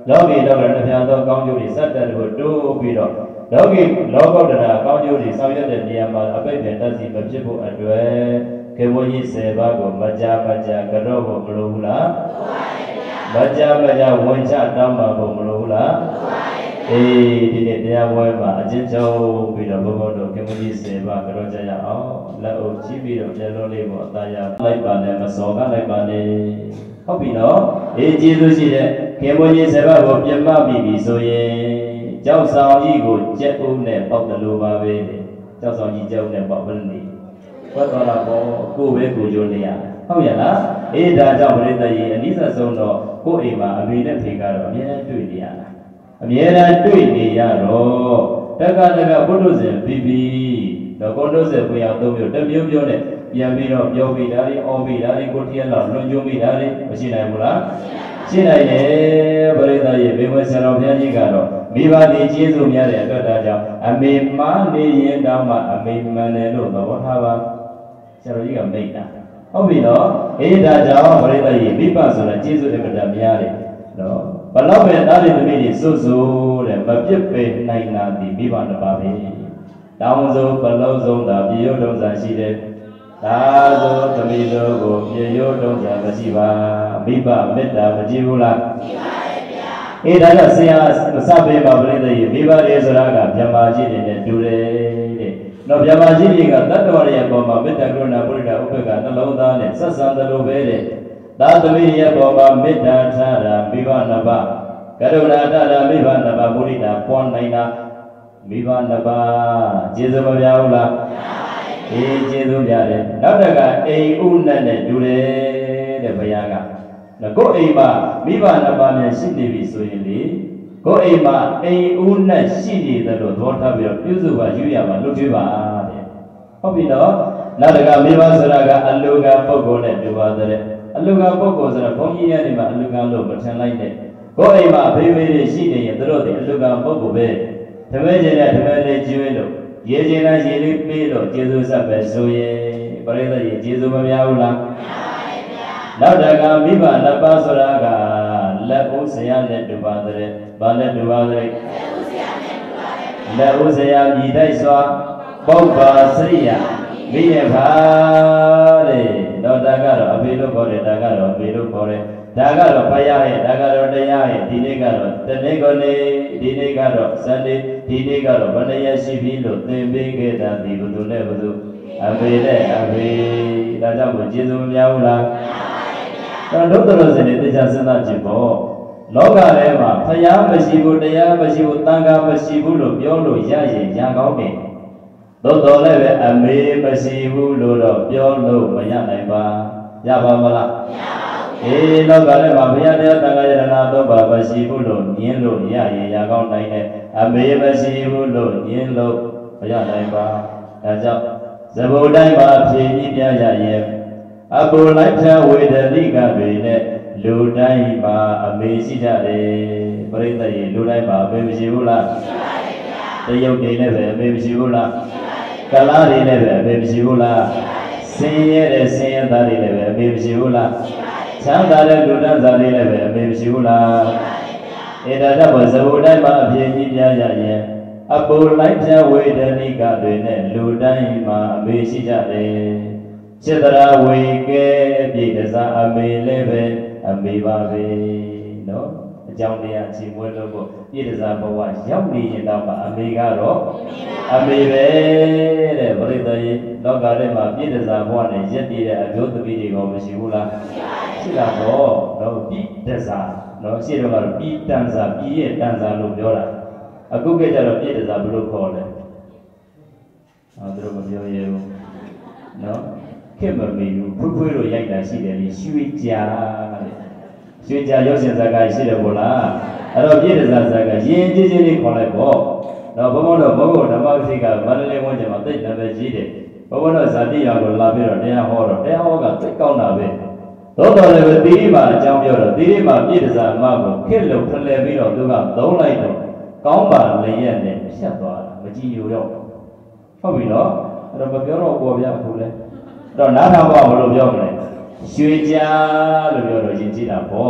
လောကီလောကရတရားသောကောင်းကျိုးတွေစတ္တကိုတိုးပြီးတော့လောကီလောကုတ္တရာကောင်းကျိုးတွေဆောင်ရွက်တဲ့နေရာမှာအပိဋကတတ်စီမဖြစ်ဖို့အတွက်ခေဝကြီး10ပါးကိုမကြကတော့ဖို့မလိုဘူးလားမကြဝန်ချတောင်းပါဖို့မလိုဘူးလားအေးဒီနေ့တရားပွဲမှာအချင်းချင်းပြီးတော့ဘုရားတို့ခေဝကြီး10ပါးကြောကြရအောင်လက်အုပ်ချီးပြီးတော့မျက်လုံးလေးကိုအသာရလိုက်ပါနဲ့မစော်ကားလိုက်ပါနဲ့ဟုတ်ပြီနော်အေးကျေးဇူးရှိတဲ့ခေဝကြီး10ပါးကိုပြမပြီဆိုရင်ကျောက်ဆောင်ကြီးကိုကြက်ဦးနဲ့ပေါက်တယ်လို့ပါပဲကျောက်ဆောင်ကြီးကြက်ဦးနဲ့ပေါက်ဘယ်နည်းဘတ်တော်လာပေါ့ကိုပဲကိုကြိုးနေရဟုတ်ရလားအေးဒါကြောင့်ပရိသတ်ကြီးအနိစ္စဆုံးတော့ကိုယ့်အိမ်မှာအမေနဲ့ဖေကတော့အမြဲတမ်းတွေ့နေရတာအမြဲတမ်းတွေ့နေရတော့တက္ကဘုဒ္ဓဇင်ပြီးတော့ဘုဒ္ဓဇင်ပြန်သုံးမျိုးတစ်မျိုးမျိုးနဲ့ပြန်ပြီးတော့ပြောပြီးဒါတွေအော်ပြီးဒါတွေကိုတည်းလောက်လွန်ကျုံပြီးဒါတွေမရှိနိုင်ဘူးလားရှိနိုင်တယ်ပရိသတ်ကြီးဘေဝဆရာတော်ဘုရားကြီးကတော့မိဘတွေကျေးဇူးများတဲ့အတွက်ဒါကြောင့်အမေမနေရင်တောင်မှအမေမှန်တယ်လို့သဘောထားပါဆရာတော်ကြီးကမိတ်တာဟုတ်ပြီနော်အေးဒါကြောင့်ပရိသတ်ကြီးမိဘဆိုတာကျေးဇူးတွေများတယ်နော်ဘလောက်ပဲသားတွေသမီးတွေစွတ်စွတဲ့မပြစ်ပင်နိုင်တာဒီမိဘတစ်ပါးပဲတောင်းစုံပလုံးစုံသာပြေရုံတုံးစာရှိတယ်သာသောသမီးတို့ကိုပြေရုံတုံးစာမရှိပါမိဘမေတ္တာမကြည့်ဘူးလားကြည့်ပါတယ်ဗျာအေးဒါကြောင့်ဆရာစပေးပါပရိသတ်ကြီးမိဘတွေဆိုတာကဗြဟ္မာကြီးတွေနဲ့တူတယ်တဲ့တော့ဗြဟ္မာကြီးတွေကတတ္တဝရရဲ့အပေါ်မှာမေတ္တာကရုဏာပုရိသဥပ္ပကနှလုံးသားနဲ့ဆက်ဆံတယ်လို့ပဲတဲ့သာသမီးရဲ့ပေါ်မှာမေတ္တာထားတာမိဘနှစ်ပါးကရုဏာထားတာမိဘနှစ်ပါးပုရိသပွားနိုင်တာမိဘနှစ်ပါးကျေးဇူးမများဘူးလားအေးကျေးဇူးများတယ်နောက်တကအိမ်ဥနဲ့တူတယ်တဲ့ဘုရားကကိုယ်အိမ်မှာမိဘနှစ်ပါးများရှိနေပြီဆိုရင်လေကိုယ်အိမ်မှာအိမ်ဥနဲ့ရှိနေတယ်လို့သဘောထားပြီးတော့ပြုစုပါယူရပါလုပ်ကြပါတဲ့ဟုတ်ပြီနော်နောက်တကမိဘဆိုတာကအလူကပုဂ္ဂိုလ်နဲ့တူပါတယ်အလူကပုဂ္ဂိုလ်ဆိုတာဘုန်းကြီးရဲ့နေမှာအလူကလို့မထင်လိုက်နဲ့ကိုယ်အိမ်မှာဖေးဖေးတွေရှိနေရင်တို့တွေအလူကပုဂ္ဂိုလ်ပဲဓမ္မကျင်တဲ့ဓမ္မလေးကျွေးလို့ရေကျင်တဲ့ရေလေးပေးလို့ကျေးဇူးဆက်ပဲဆိုရင်ပရိသတ်ကြီးကျေးဇူးမများဘူးလားများပါတယ်ဗျာနောက်တကမိဘနှစ်ပါးဆိုတာကလက်ဦးဆရာနဲ့တူပါတယ်ဘာနဲ့တူပါလဲလက်ဦးဆရာမြည်တိုက်စွာပုပ္ပါစရိယမိရဲ့ခါတဲ့တော့ဒါကတော့အဖေလို့ခေါ်တယ်ဒါကတော့အဖေလို့ခေါ်တယ်ဒါကတော့ဘုရားရဲ့ဒါကတော့တရားရဲ့ဒီနေ့ကတော့တနေ့ကိုနေ့ဒီနေ့ကတော့စနေဒီနေ့ကတော့ဘယ်နှရက်ရှိပြီလို့သင်ပေးခဲ့တာဒီဘုသူနဲ့ဘုသူအဖေနဲ့အဖေဒါကြောင့်ကိုကျေးဇူးမများဘူးလားတော့ဒုက္ခလို့စနေတရားစဉ်းစားကြည့်ပေါ့လောကထဲမှာဘုရားမရှိဘူးတရားမရှိဘူးသံဃာမရှိဘူးလို့ပြောလို့ရရင်ရကောင်းတယ်သို့တော်လည်းပဲအမေမရှိဘူးလို့တော့ပြောလို့မရနိုင်ပါရပါမလားအေးလောကထဲမှာဘုရားတရားသံဃာယရဏသုံးပါးမရှိဘူးလို့ညင်းလို့ရရင်ရကောင်းနိုင်တယ်အမေမရှိဘူးလို့ညင်းလို့မရနိုင်ပါဒါကြောင့်သဘုတ်တိုင်းမှာဖြည့်ပြီးပြရရင်အပူလိုက်ဖြာဝေဒနိကတွေနဲ့လူတိုင်းမှာအမေရှိကြတယ်ပရိသတ်ရေလူတိုင်းမှာအမေမရှိဘူးလားရှိပါတယ်ဗျာတရုတ်တွေနဲ့ပဲအမေမရှိဘူးလားရှိပါတယ်ကလားတွေနဲ့ပဲအမေမရှိဘူးလားရှိပါတယ်ဆင်းရဲတဲ့ဆင်းရဲသားတွေနဲ့ပဲအမေမရှိဘူးလားရှိပါတယ်ချမ်းသာတဲ့လူတန်းစားတွေနဲ့ပဲအမေမရှိဘူးလားရှိပါတယ်ဗျာဒါကြောင့်သဘုတ်တိုင်းမှာအပြည့်ကြီးပြရရင်အပူလိုက်ဖြာဝေဒနိကတွေနဲ့လူတိုင်းမှာအမေရှိကြတယ်စေတရာဝေကဲပြည့်တစားအမေလည်းပဲအမေပါပဲနော်အကြောင်းတရားချီးမွမ်းလို့ကိုပြည့်တစားဘဝရောက်နေရင်တော့အမေကတော့အမေပဲတဲ့ပရိသတ်ကြီးလောကထဲမှာပြည့်တစားဘဝနဲ့ရက်တည်တဲ့အမျိုးသမီးတွေကမရှိဘူးလားရှိတာတော့နော်ပြည့်တစားနော်ရှိတော့ကတော့ပြည့်တန်စားပြည့်ရဲ့တန်စားလို့ပြောတာအခုကကြတော့ပြည့်တစားဘယ်လိုခေါ်လဲသူတို့မပြောရဘူးနော်ခင်မမေဘူးဖွေးလို့ရိုက်တာရှိတယ်လေရွှေကြာတဲ့ရွှေကြာရုပ်ရှင်ဇာတ်ကားရှိတယ်ဗောလားအဲ့တော့ပြည့်တစားဇာတ်ကားရင်းကြီးကြီးလေးခေါ်လိုက်ပေါ့တော့ဘုံဘုံတော့ဘုံဘုံဓမ္မပတိကမန္တလေးဝန်းကျင်မှာတိတ်နာမည်ကြီးတယ်ဘုံဘုံတော့ဇာတိရွာကိုလာပြီးတော့တရားဟောတော့တရားဟောကသိကောင်းတာပဲသို့တော်လည်းပဲသီရိမာအကြောင်းပြောတော့သီရိမာပြည့်တစားမကိုခစ်လို့ဖလှယ်ပြီးတော့သူကသုံးလိုက်တော့ကောင်းပါလျက်နဲ့ဖြတ်သွားတာမကြည့်ရတော့ဟုတ်ပြီနော်အဲ့တော့မပြောတော့ပေါ်ပြအခုလဲတော့နားထောင်ပါဘလို့ပြောမလဲရွှေကြာလို့ပြောတော့ယဉ်ကျေးတာပေါ့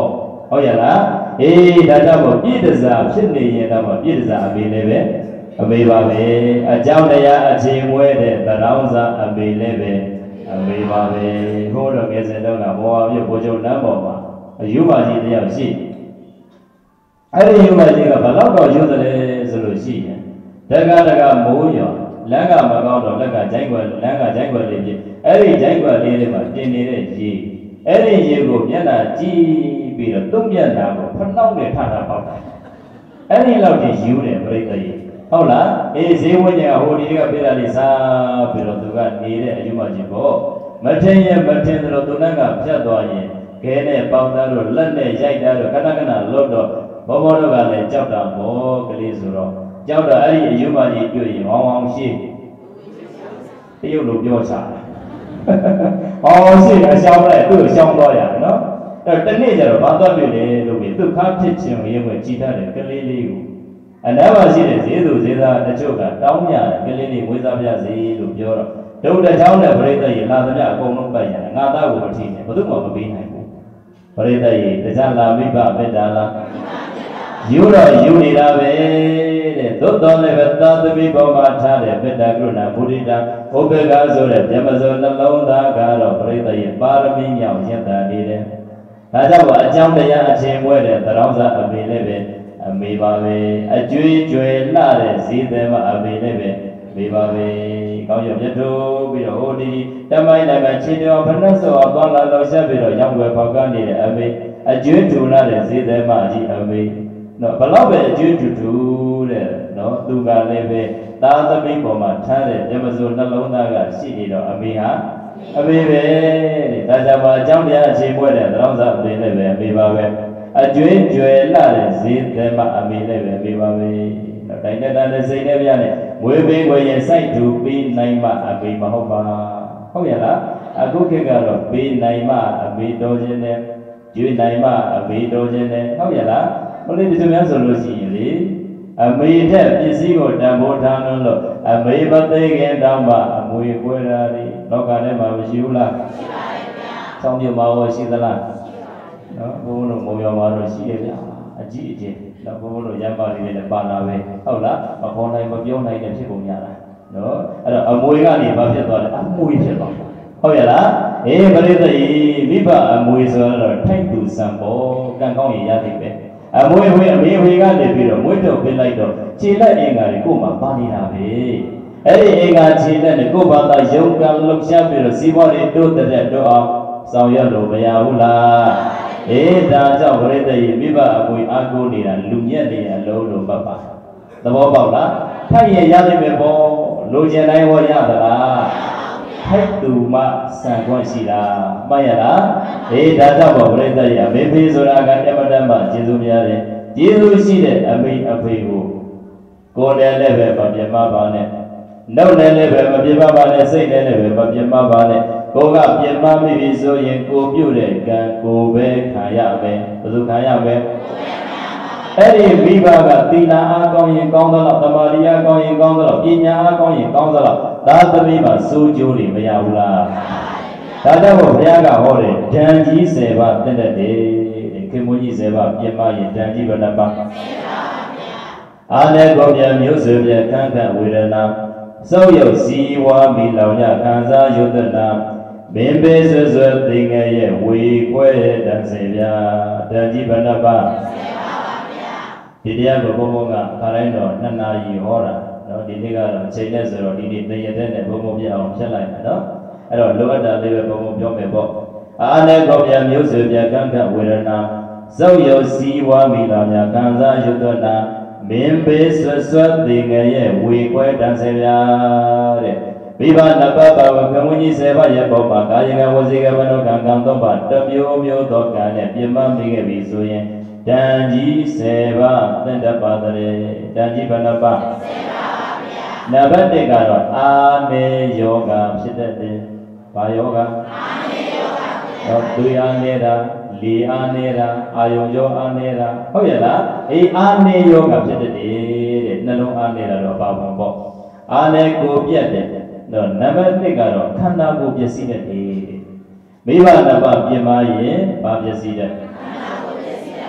ဟုတ်ရလားဒါကြောင့်မို့ပြည့်တစားဖြစ်နေရင်တော့ပြည့်တစားအမေလည်းပဲအမေပါပဲအကြောင်းတရားအချိန်မွဲတဲ့သရောင်းစားအမေလည်းပဲအမေပါပဲဘိုးတော်ငယ်စဉ်တော့ကဘောဟာပြဘိုးချုပ်နန်းပေါ်မှာအယူပါကြီးတယောက်ရှိအဲ့ဒီယူပါကြီးကဘလောက်တော့ယူတယ်ဆိုလို့ရှိရင်တက္ကမိုးရောလမ်းကမကောင်းတော့လက်ကဂျိုင်းွယ်လမ်းကဂျိုင်းွယ်လေးဖြစ်အဲ့ဒီဂျိုင်းွယ်လေးတွေမှာတင်နေတဲ့ရေအဲ့ဒီရေကိုမျက်နှာကြည့်ပြီးတော့သူ့မျက်နှာကိုဖနှောက်နဲ့ထတာပေါက်တယ်အဲ့ဒီလောက်ကြီးယူတယ်ပြိတ္တရေဟုတ်လားဈေးဝင်းကြီးကဟိုဒီကပြတာလေးစားပြီးတော့သူကနေတဲ့အယူမကြီးပေါ့မထင်ရင်မထင်တယ်လို့သူနဲ့ကဖြတ်သွားရင်ခဲနဲ့ပေါင်းသားလို့လက်နဲ့ရိုက်တာလို့ခဏခဏလွတ်တော့ဘောဘောတို့ကလည်းကြောက်တာပေါ့ကလေးဆိုတော့ကြောက်တော့အဲ့ဒီအယူမကြီးတွေ့ရင်ဟောင်းဟောင်းရှိတရုတ်လိုပြောချာဟောင်းရှိအရှောင်းလိုက်သူ့ကိုရှောင်းသွားရတယ်နော်အဲ့တနေ့ကျတော့ဘာသွားတွေ့လဲလို့ပြီးသူခါဖြစ်ချင်းရေးဝင်ကြည်တတ်တယ်ကလေးလေးကိုအနာပါရှိတဲ့ဈေးသူဈေးသားတချို့ကတောင်းရတယ်ကလေးလေးဝေးစားပြစေလို့ပြောတော့ဒုတချောင်းနဲ့ပရိသတ်ရေလာသမျှအကုန်လုံးပတ်ရတယ်ငါသားကိုမထိနဲ့ဘယ်သူမှမပေးနိုင်ဘူးပရိသတ်ရေတရားလာမိဘမေတ္တာလားယူတော့ယူနေတာပဲတဲ့သို့တော်လည်းပဲသာသမီပေါ်မှာထားတဲ့မေတ္တာကရုဏာမုဒိတာဥပေက္ခဆိုတဲ့ဗြဟ္မစိုနှလုံးသားကတော့ပရိသတ်ရေပါရမီမြောက်ရင့်တာနေတယ်ဒါကြောင့်အကြောင်းတရားအချင်းပွဲတဲ့သရောင်းစားအမေလည်းပဲအမေပါပဲအကျွေးကျွယ်လှတဲ့ဈေးသည်မှာအမေလည်းပဲမေပါပဲကောင်းရမြတ်တို့ပြီးတော့ဟိုဒီတမိုင်းနိုင်မှာခြေတော်ဖနှက်စောသွားလာလောက်ဆက်ပြီးတော့ရောင်းဝယ်ပေါက်ကားနေတဲ့အမေအကျွေးထူလာတဲ့ဈေးသည်မှာကြီးအမေနော်ဘလောက်ပဲအကျွေးထူတဲ့နော်သူကလည်းပဲသာသမီပေါ်မှာထားတဲ့ဓမ္မစိုးနှလုံးသားကရှိနေတော့အမေဟာအမေပဲတဲ့ဒါကြောင့်အကြောင်းတရားအခြေပွဲတဲ့သရောင်းစားအမေလည်းပဲအမေပါပဲအကျွေးကျွယ်လာတဲ့ဈေးသည်မှာအမေလည်းပဲအမေပါပဲနော်တိုင်းတဲ့တဲ့စိတ်နဲ့ပြနဲ့မွေးပင်ကိုရင်စိုက်တူပြီးနိုင်မှအမေမဟုတ်ပါဟုတ်ရလားအခုခေတ်ကတော့ပြီးနိုင်မှအမေတော်ခြင်းနဲ့ကျွေးနိုင်မှအမေတော်ခြင်းနဲ့ဟုတ်ရလားဘုလေးဒီလိုများဆိုလို့ရှိရင်လေအမေတဲ့ပစ္စည်းကိုတန်ဖိုးထားလို့အမေမသိခင်တောင်းမှအမွေပွဲတာဒီလောကထဲမှာမရှိဘူးလားရှိပါတယ်ဗျာဆောင်းပြမှာရောရှိသလားနော်ဘုန်းတို့မုံရောမှာတော့ရှိရဲ့ဗျာအကြည့်အကျဉ်းတော့ဘုန်းတို့ရမ်းပါလေးနဲ့ပါလာပဲဟုတ်လားမခေါ်နိုင်မပြောနိုင်တဲ့ဖြစ်ပုံများတာနော်အဲ့တော့အမွေကနေဘာဖြစ်သွားလဲအမွေဖြစ်သွားဟုတ်ရလားပရိသတ်မိဘအမွေဆိုတော့ထိုက်သူစံပေါ်ကံကောင်းရင်ရသည်ပဲအမွေဝေအမေဝေကနေပြီးတော့မွေးတော့ပြလိုက်တော့ခြေလက်အင်္ဂါတွေကိုမှပါနေတာပဲအဲ့ဒီအင်္ဂါခြေလက်နဲ့ကိုယ်ဘာသာယုံကံလှုပ်ရှားပြီးတော့စီးပွားရေးတိုးတက်တော့အောင်ဆောင်ရွက်လို့မရဘူးလားဒါကြောင့်ပရိသတ်မိဘအမွေအားကိုးနေတာလူမြတ်နေအလုံးလုံးပတ်ပါသဘောပေါက်လားထိုက်ရရနိုင်မယ်ပေါ့လိုချင်တိုင်းဟောရသလားထိုက်သူမှစံခွင့်ရှိတာမှတ်ရလားဒါကြောင့်ပေါ့ပရိသတ်ရမေဖေဆိုတာကတမတမကျေစုများတယ်ကျေစုရှိတဲ့အမေအဖေကိုကိုယ်နဲ့လည်းပဲမပြတ်ပါနဲ့နှုတ်နဲ့လည်းပဲမပြတ်ပါနဲ့စိတ်နဲ့လည်းပဲမပြတ်ပါနဲ့ကိုယ်ကပြတ်မိပြီဆိုရင်ကိုပြုတ်တဲ့ကံကိုပဲခံရပဲဘယ်သူခံရပဲအဲ့ဒီမိဘကသီလအားကောင်းရင်ကောင်းသလားသမာဓိအားကောင်းရင်ကောင်းသလားပညာအားကောင်းရင်ကောင်းသလားသာသမီမှာစိုးကျိုးတွေမရဘူးလားဒါကြောင့်ဘုရားကဟောတယ်ဓာန်ကြီး10ပါးတက်တဲ့ခင်မွန်းကြီး10ပါးပြင်မရင်ဓာန်ကြီးဘယ်နှပါးအာနဲ့ကောပြန်မျိုးစုပြန်ခန့်ခန့်ဝေဒနာစောက်ရောက်စီဝါမိလောင်ညခံစားယုဒနာမင်းပေဆွဆွသိငယ်ရဲ့ဝေခွဲတန်စေဗျာဓာန်ကြီးဘယ်နှပါးဒီတရားကိုဘုံဘုံကခါတိုင်းတော့2 နာရီဟောတာနော်ဒီနေ့ကတော့အချိန်နဲ့ဆိုတော့ဒီနေ့တရက်တည်းနဲ့ဘုံဘုံပြအောင်ဖြတ်လိုက်မယ်နော်အဲ့တော့လိုအပ်တာလေးပဲဘုံဘုံပြောမယ်ပေါ့အာနဲ့ကောပြန်မျိုးစုပြန်ကန့်ကန့်ဝေဒနာဇောက်ရောက်စီဝါမိလာများခံစားယုဒနာမင်းပေဆွဆွသိငယ်ရဲ့ဝေခွဲတန်စေဗျာတဲ့မိဘနှစ်ပါးပါဝကံဝင်းကြီး10ပါးရဲ့ပေါ်မှာကာယကဝစီကမနောကံကံ3ပါးတမျိုးမျိုးသောကံနဲ့ပြမမိခဲ့ပြီဆိုရင်ဓာန်ကြီး10ပါးသင်တတ်ပါတဲ့ဓာန်ကြီးဘယ်နှပါး10ပါးပါဗျာနံပါတ်1ကတော့အာနေယောဂဖြစ်တတ်တယ်ဘာယောဂအာနေယောဂတော့သူအာနေတာလီအာနေတာအာယုံယောအာနေတာဟုတ်ရဲ့လားအာနေယောဂဖြစ်တတ်တယ်တဲ့နှလုံးအာနေတာတော့ဘာပုံပေါ့အာနေကိုပြတ်တယ်တော့နံပါတ်1ကတော့ခန္ဓာကိုယ်ပျက်စီးတတ်တယ်မိဘနှစ်ပါးပြင်မရင်ဘာပျက်စီးတတ်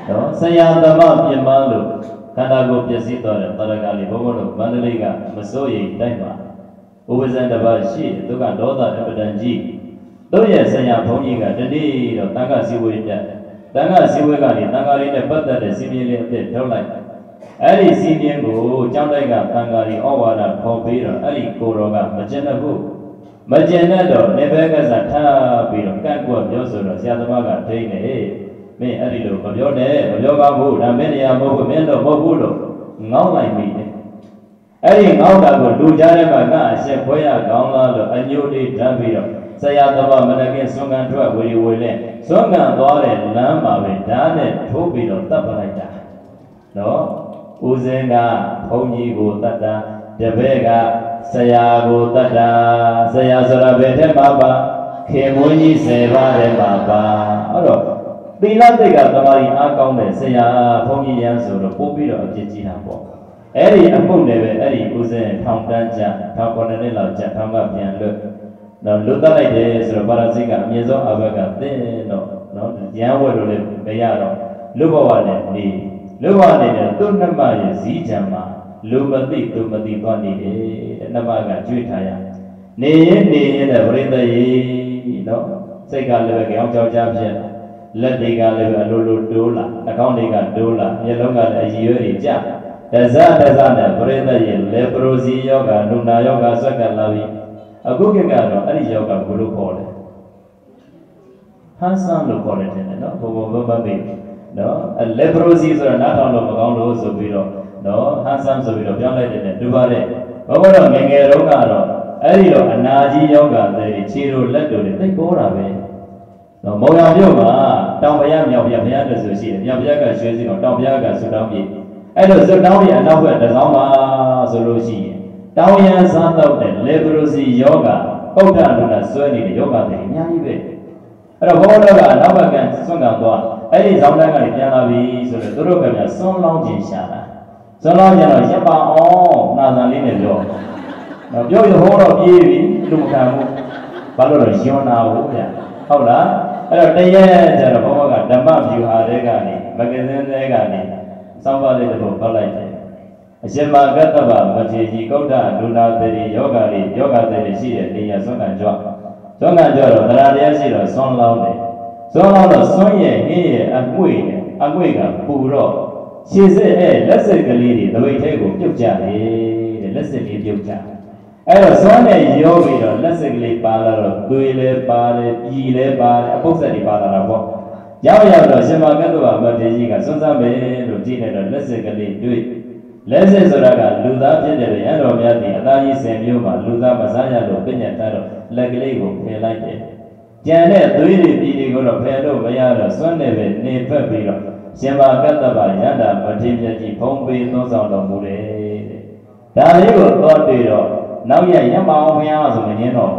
no saya dama pimalu karena go biasa itu ada kali bomono mandalika masoyi daima ubezan dapat sih itu kan doa emergency doa saya punya jadi tangga siwai kali tangga ini pada sini itu terlalu ali sini go jangan tangga ini awalnya kompir ali koroga macam do nebega zata biro kan gua biasa do siapa maga ini me ari lo byo ga bu da me ya mo bu me lo mo bu lo ngau lai mi ne ari ngau da ko lu ja de ma nga se khwe ya gaung la lo anyu de dan bi lo sa ya tawa ma na kin sun kan twat we le sun kan twa de lan ma be da ne tho bi lo tat pa lai da no u sin ga phong ji ko tat da de be ga sa ya ko tat da sa ya so ra be the ma ba khe mo ji se ba de ma ba aro tỷ lệ cái cái mà đi ăn cơm này sẽ là phong nhiên nhân số rồi phổ biến ở trên chỉ hàng bộ. Ấy thì ăn cơm này về ấy thì cũng sẽ thong đan chả, thong con này là chả thong gặp nhau được. Nó lúc đó này thì rồi bắt đầu sinh cảm nhận rõ ở bên cái tên nó giang hồ rồi bây giờ rồi lúc vào này là tôi nằm ở dưới chân mà lúc mà đi toàn đi để nằm ở cái chui thay à. Nên là vấn đề gì nó sẽ gặp lại cái ông cháu cha biết. Let đi ga le lulu dola, account đi ga dola, ye long ga le yiyo ri cha. Daza ne preda ye leprosi yoga, nuna yoga saka lavi. Aku ke ga no ari yoga guru khole. Hansan lo khole te no, bo ba be. No, leprosi so na thong lo ma kaung lo so pi ro. No, hansan so pi ro pyaung lai te du ba de. Bo ro ngenge ro ga ro, ari ro anaji yoga te chi ro let do le tai ko ra be. Mỗi ngày nhiều mà trong bây giờ nhiều được sự gì nhiều bây giờ cái chuyện gì còn trong bây giờ cái sự đau gì ai được sự đau gì anh đâu phải là sao mà sự lo gì đau giờ sáng đầu để level gì yoga câu chuyện là suy nghĩ để yoga thì nhá như vậy rồi bao giờ là đâu phải cái suy nghĩ đó ấy giống như cái nhà nào bị rồi tôi đâu phải là sống lâu chuyện xa là sống lâu chuyện là sẽ bảo na lên để rồi nóပြောnhư hồ đó gì lúc mà mua bao giờ là siêu nào cũng vậy không làအဲ့တော့တရားကျတော့ဘုရားကဓမ္မဗျူဟာတွေကကနေမဂ္ဂဇင်းတွေကကနေစောင့်ပါလေးတို့ပတ်လိုက်တယ်အရှင်မဂတ္တဗမထေရီကုဋ္ဌလူနာတိယောဂါတွေရှိတဲ့နေရာဆွမ်းခံကြွတော့တရားတရားရှိတော့ဆွမ်းလောင်းတယ်ဆွမ်းရဲ့ဟင်းရဲ့အကွေ့ကပူတော့ရှည်စစ်လက်စစ်ကလေးတွေတပိတ်ထဲကိုပြုတ်ကြတယ်လက်စစ်လေးပြုတ်ကြအဲ့တော့စွမ်းနဲ့ရောပြီးတော့လက်စစ်ကလေးပါလာတော့သွေးလည်းပါတယ်ပြည်လည်းပါတယ်အပုပ်ဆက်တွေပါလာတာပေါ့ရောက်တော့ရှင်မကတ္တဗမထေရီကစွမ်းစားမယ်လို့ကြည့်နေတော့လက်စစ်ကလေးတွေ့လက်စစ်ဆိုတာကလူသားဖြစ်တဲ့ရဟန်းတော်များဒီအသားကြီး10မျိုးမှာလူသားမစားရလို့ပြညတ်ထားတော့လက်ကလေးကိုဖယ်လိုက်တယ်ကြံတဲ့သွေးတွေပြည်တွေကိုတော့ဖယ်လို့မရတော့စွမ်းနဲ့ပဲနေဖက်ပြီးတော့ရှင်မကတ္တဗရဟန္တာမထေရကြီးဖုံးပေးသွန်းဆောင်တော်မူတယ်တဲ့ဒါလေးကိုသွားတွေ့တော့နောက်ရမအောင်ဘုရားဆိုမင်းတော့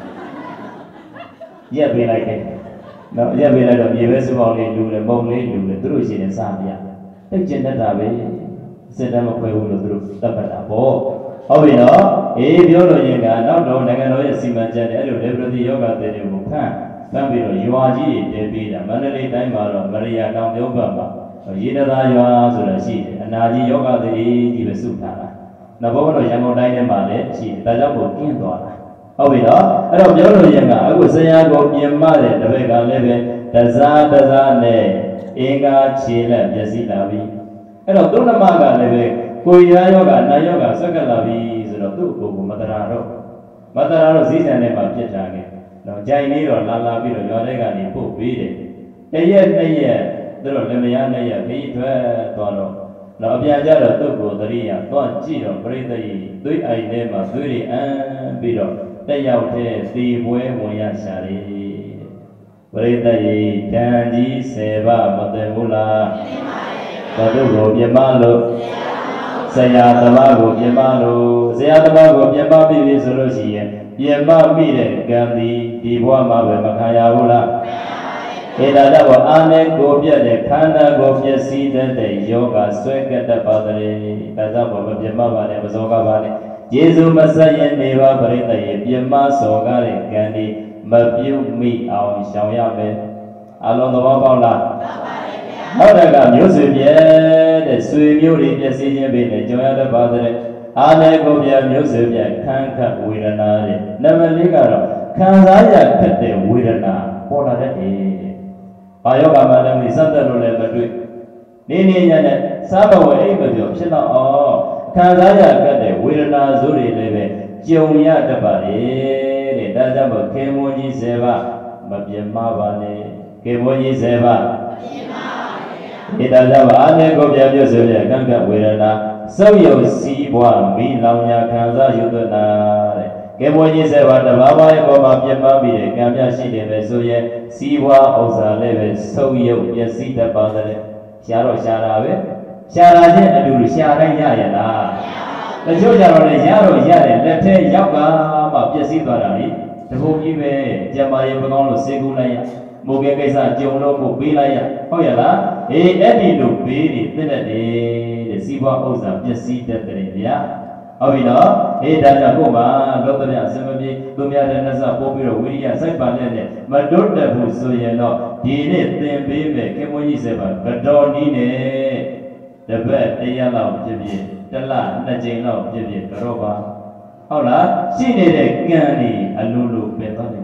ရက်ပေးလိုက်တယ်နော်ရက်ပေးလိုက်တော့မြေပဲစပေါင်းလေးလူတယ်မုံလေးလူတယ်သူတို့ရှိနေစပြတိတ်ကျင်တတ်တာပဲစစ်တမ်းမခွဲဘူးလို့သူတို့သတ်မှတ်တာပေါ့ဟုတ်ပြီနော်ပြောလို့ရင်ကနောက်တော့နိုင်ငံတော်ရဲ့စီမံချက်နဲ့အဲ့လိုလေပရတိယောဂတဲ့တွေကိုဖမ်းပြီးတော့ရွာကြီးတွေတည်ပြီးတာမန္တလေးတိုင်းမှာတော့မရိယာတောင်ပြုံးဘက်မှာရေနသာရွာဆိုတာရှိတယ်အနာကြီးယောဂတဲ့ကြီးပဲစုထားတာနောက်ဘုန်းတော်ရန်ကုန်တိုင်းထဲမှာလည်းရှိတယ်ဒါကြောင့်ကိုကျင်းသွားတာဟုတ်ပြီနော်အဲ့တော့ပြောလို့ရင်ကအခုဆရာကိုပြင်မတဲ့တပည့်ကလည်းပဲတစားနဲ့အင်္ဂါခြေလက်မျက်စိလာပြီအဲ့တော့သုဏမကလည်းပဲကိုယ်ရာယောဂနာယောဂဆွက်ကလာပြီဆိုတော့သူ့ကိုယ်ကိုမတရာတော့ဈေးဆန်ထဲမှာဖြစ်တာခဲ့တော့ကြိုင်လေးတော့လာပြီးတော့ရွာထဲကနေပို့ပေးတယ်တရက်နှစ်ရက်သူတို့လည်းမရနှစ်ရက်ပြီးထွက်သွားတော့နောက်အပြန်ကြတော့သူ့ကိုသတိရသွားကြည့်တော့ပြိဿကြီးသွေးအိုင်ထဲမှာသွေးတွေအမ်းပြီးတော့တက်ရောက်တဲ့စီပွဲဝင်ရရှာတယ်ပြိဿကြီးတန်ကြီး10ပါးမသိဘူးလားဘုသူကိုပြမလို့ဆရာသမားကိုပြမလို့ဆရာသမားကိုပြမပြီးပြီဆိုလို့ရှိရင်ပြမမိတဲ့ကံဒီဘဝမှာပဲမခံရဘူးလားဒါတော့အာနဲ့ကိုပြတ်တဲ့ခန္ဓာကိုပျက်စီးတဲ့ယောဂဆွဲကတ်တတ်ပါတယ်ဒါကြောင့်မပြမပါနဲ့မစောကပါနဲ့ယေရှုမဆက်ရင်နေပါပရိသတ်ရဲ့ပြမစောကားတဲ့ကံဒီမပြုတ်မိအောင်ရှောင်ရမယ်အလုံးသဘောပေါက်လား Madaga music the swim beauty the season being the joy of the father. Anegobia music can't with another. Never ligaro. Kanzaya cut the widana. Pola day. Payoga madam is under the level. Nini Yanet, Saba Able, Shina or Kanzaya cut the widana zuri leve. Jonia the body. The Dajaba Kemoji Seva. Mabia Kemoji Seva. Idazaba Anegobia music can't get widana. So you see one, me Lamia Kanza Yudana. Kemoji Seva, the Baba Yama Mami, Gamia Shidi, Vesuye, Siwa, Osa Leve, so you, see the father. Sharo Sharawe, Sharajan, and do Shara Yayana. The Joja on the Yaro Yare, let her Yaka, Mapjasi Barari, the Hokiwe, Jamaya Pagano Segulaya. Mugesa Jono Mobilaya, Hoyala, Eddie no baby, the Siwa Osa, just see that the India. Avina, Dajagoma, Lotamia, Samabi, Lumia, Nasa, Popular, William, Saipane, Madonna, who so you know, Dine, then baby, Kemoyi Seva, Gadonine, the bed, the yellow, Jibby, the la, the Jano, Jibby, the Roba. Hola, she did a Gani, a Lulu, Petani.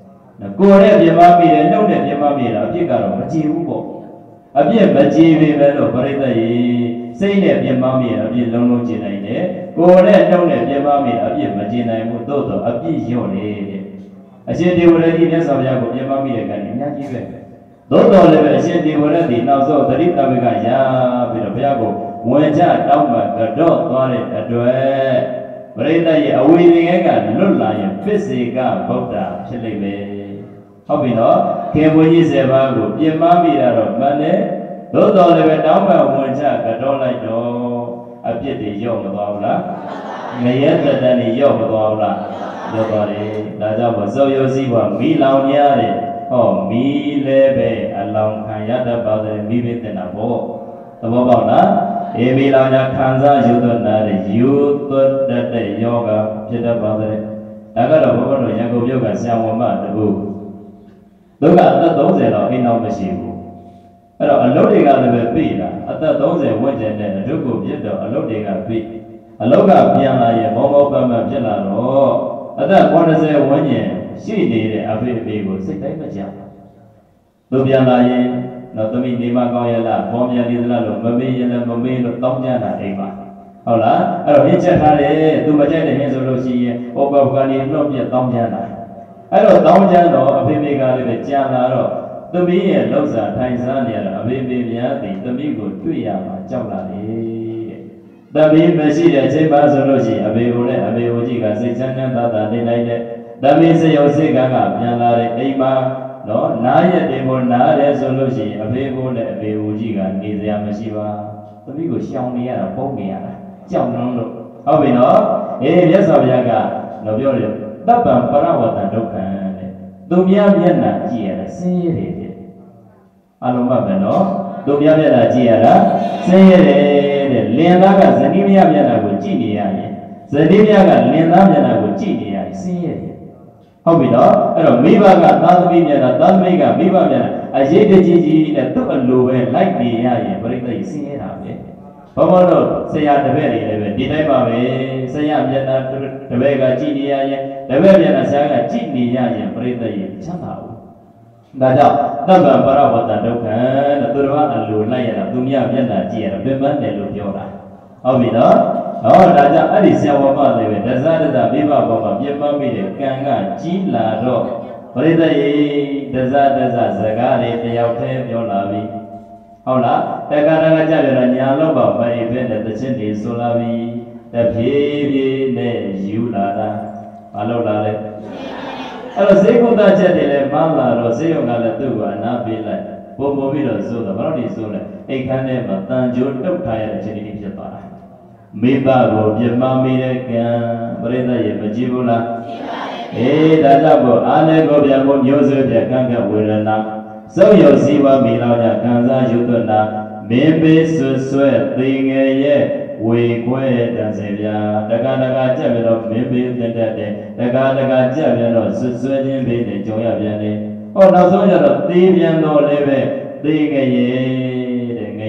Go ahead, your mammy, and know that your mammy, a Picaro, a Chiubo. A bit of a Jivi, Parita, say that your mammy, a bit long Gina. Go ahead, know that your mammy, a bit of Magina, Mutoto, a bit your lady. I said they were ready, yes, of your mammy, again, not even. Don't know, I said they were ready, now so the Rita Vigaya, with a Piago, when Jack, Dama, the dog, Tony, a duet. Parita, a weaving again, look like a physical, Bota, Chile. How we know? Kemoji Seva, your mammy, Money, those all the way down by one jack, I don't like no. A bit the young of Aula. May yet than the young of Aula. Nobody, that was so you see what me loud yard. Oh, me lebe, a long Kayata brother, me with an abo. The Bobana, Emi Lana Kanza, you don't know, you thought that the yoga, Jetta brother. I got a woman of Yago Yoga, Samama, the book. Look at the those that are in our machine. A loading out of a beat, at the those that went and a joke of Jetta, a loading out beat. A loga piana, Momo Bama Jella, at that one is a 1 year, she did a baby was 6 times a jump. Lubiana, not to me, Nima Goyala, Bomia Nidla, Mamma, Mamma, Tomjana, Eva. Hola, I don't hit Hale, do my hands of Lucy, Obafani, Nobia, Tomjana. I don't Tomjano, a baby got a Jana. The me and Losa, Tanzania, a baby, the Migo, Tuya, Chavla. The me, Messi, a Jebazology, a baby, a Sicana, that they like that means you say Gaga, Yanare, Ema, no, Naya, they were not a solution, a baby, a Beujiga, Nizia Mashiva. The Migo Shawnia, Pomia, Jam, how we know? Yes, of Yaga, no, you're the Pampara, Dokan. Dumia Viena, Gia, say it. Alumabano, Dumia Viena, Gia, say it. Lenaga, Zanimia Viena with Ginia. Zanimia, Lena Viena with Ginia, say it. How we know? Mivaga, Tanvina, Tanvega, Mivaga, I say the Gigi that took a low and like me, but it is seen out. Pomolo, say at the very, did I have say I'm Yana, the Vega Ginia, the Vega Saga Ginia, but it is somehow. Nada, Naba Paravata Doka, the Turva and Lulaya, Dumia Viena, Gia, Biman, and Lupiora. How we know? Oh, Raja Alicia Wama, the Zada, Viva Baba, Yamami, Ganga, Gila, Ro, Reda, the Zada, Zagari, the Yaute, Yolavi. Hola, the Garagaja, Yaloba, by event the Chindi, Solavi, the Pivi, Ne, Yulada, Alola. Hello, Seguda Jadile, Mala, Roseo Galatu, and Nabila, Bomovino Zula, Brody Zula, a canema, Tanjo, no tire, Chili Japana. Mibago, Yamami, Breda, Yamajibula, Dajabo, Anego, Yamon, Yosef, Yakanga, Wilana. So you see what Milana Kanza Yutuna, maybe sweat thing a we quit and say, the Ganaga Javino, maybe the day, the Ganaga Javino, sweating being the joy of Yanni. Oh, now so you're a thief and no leve, thing a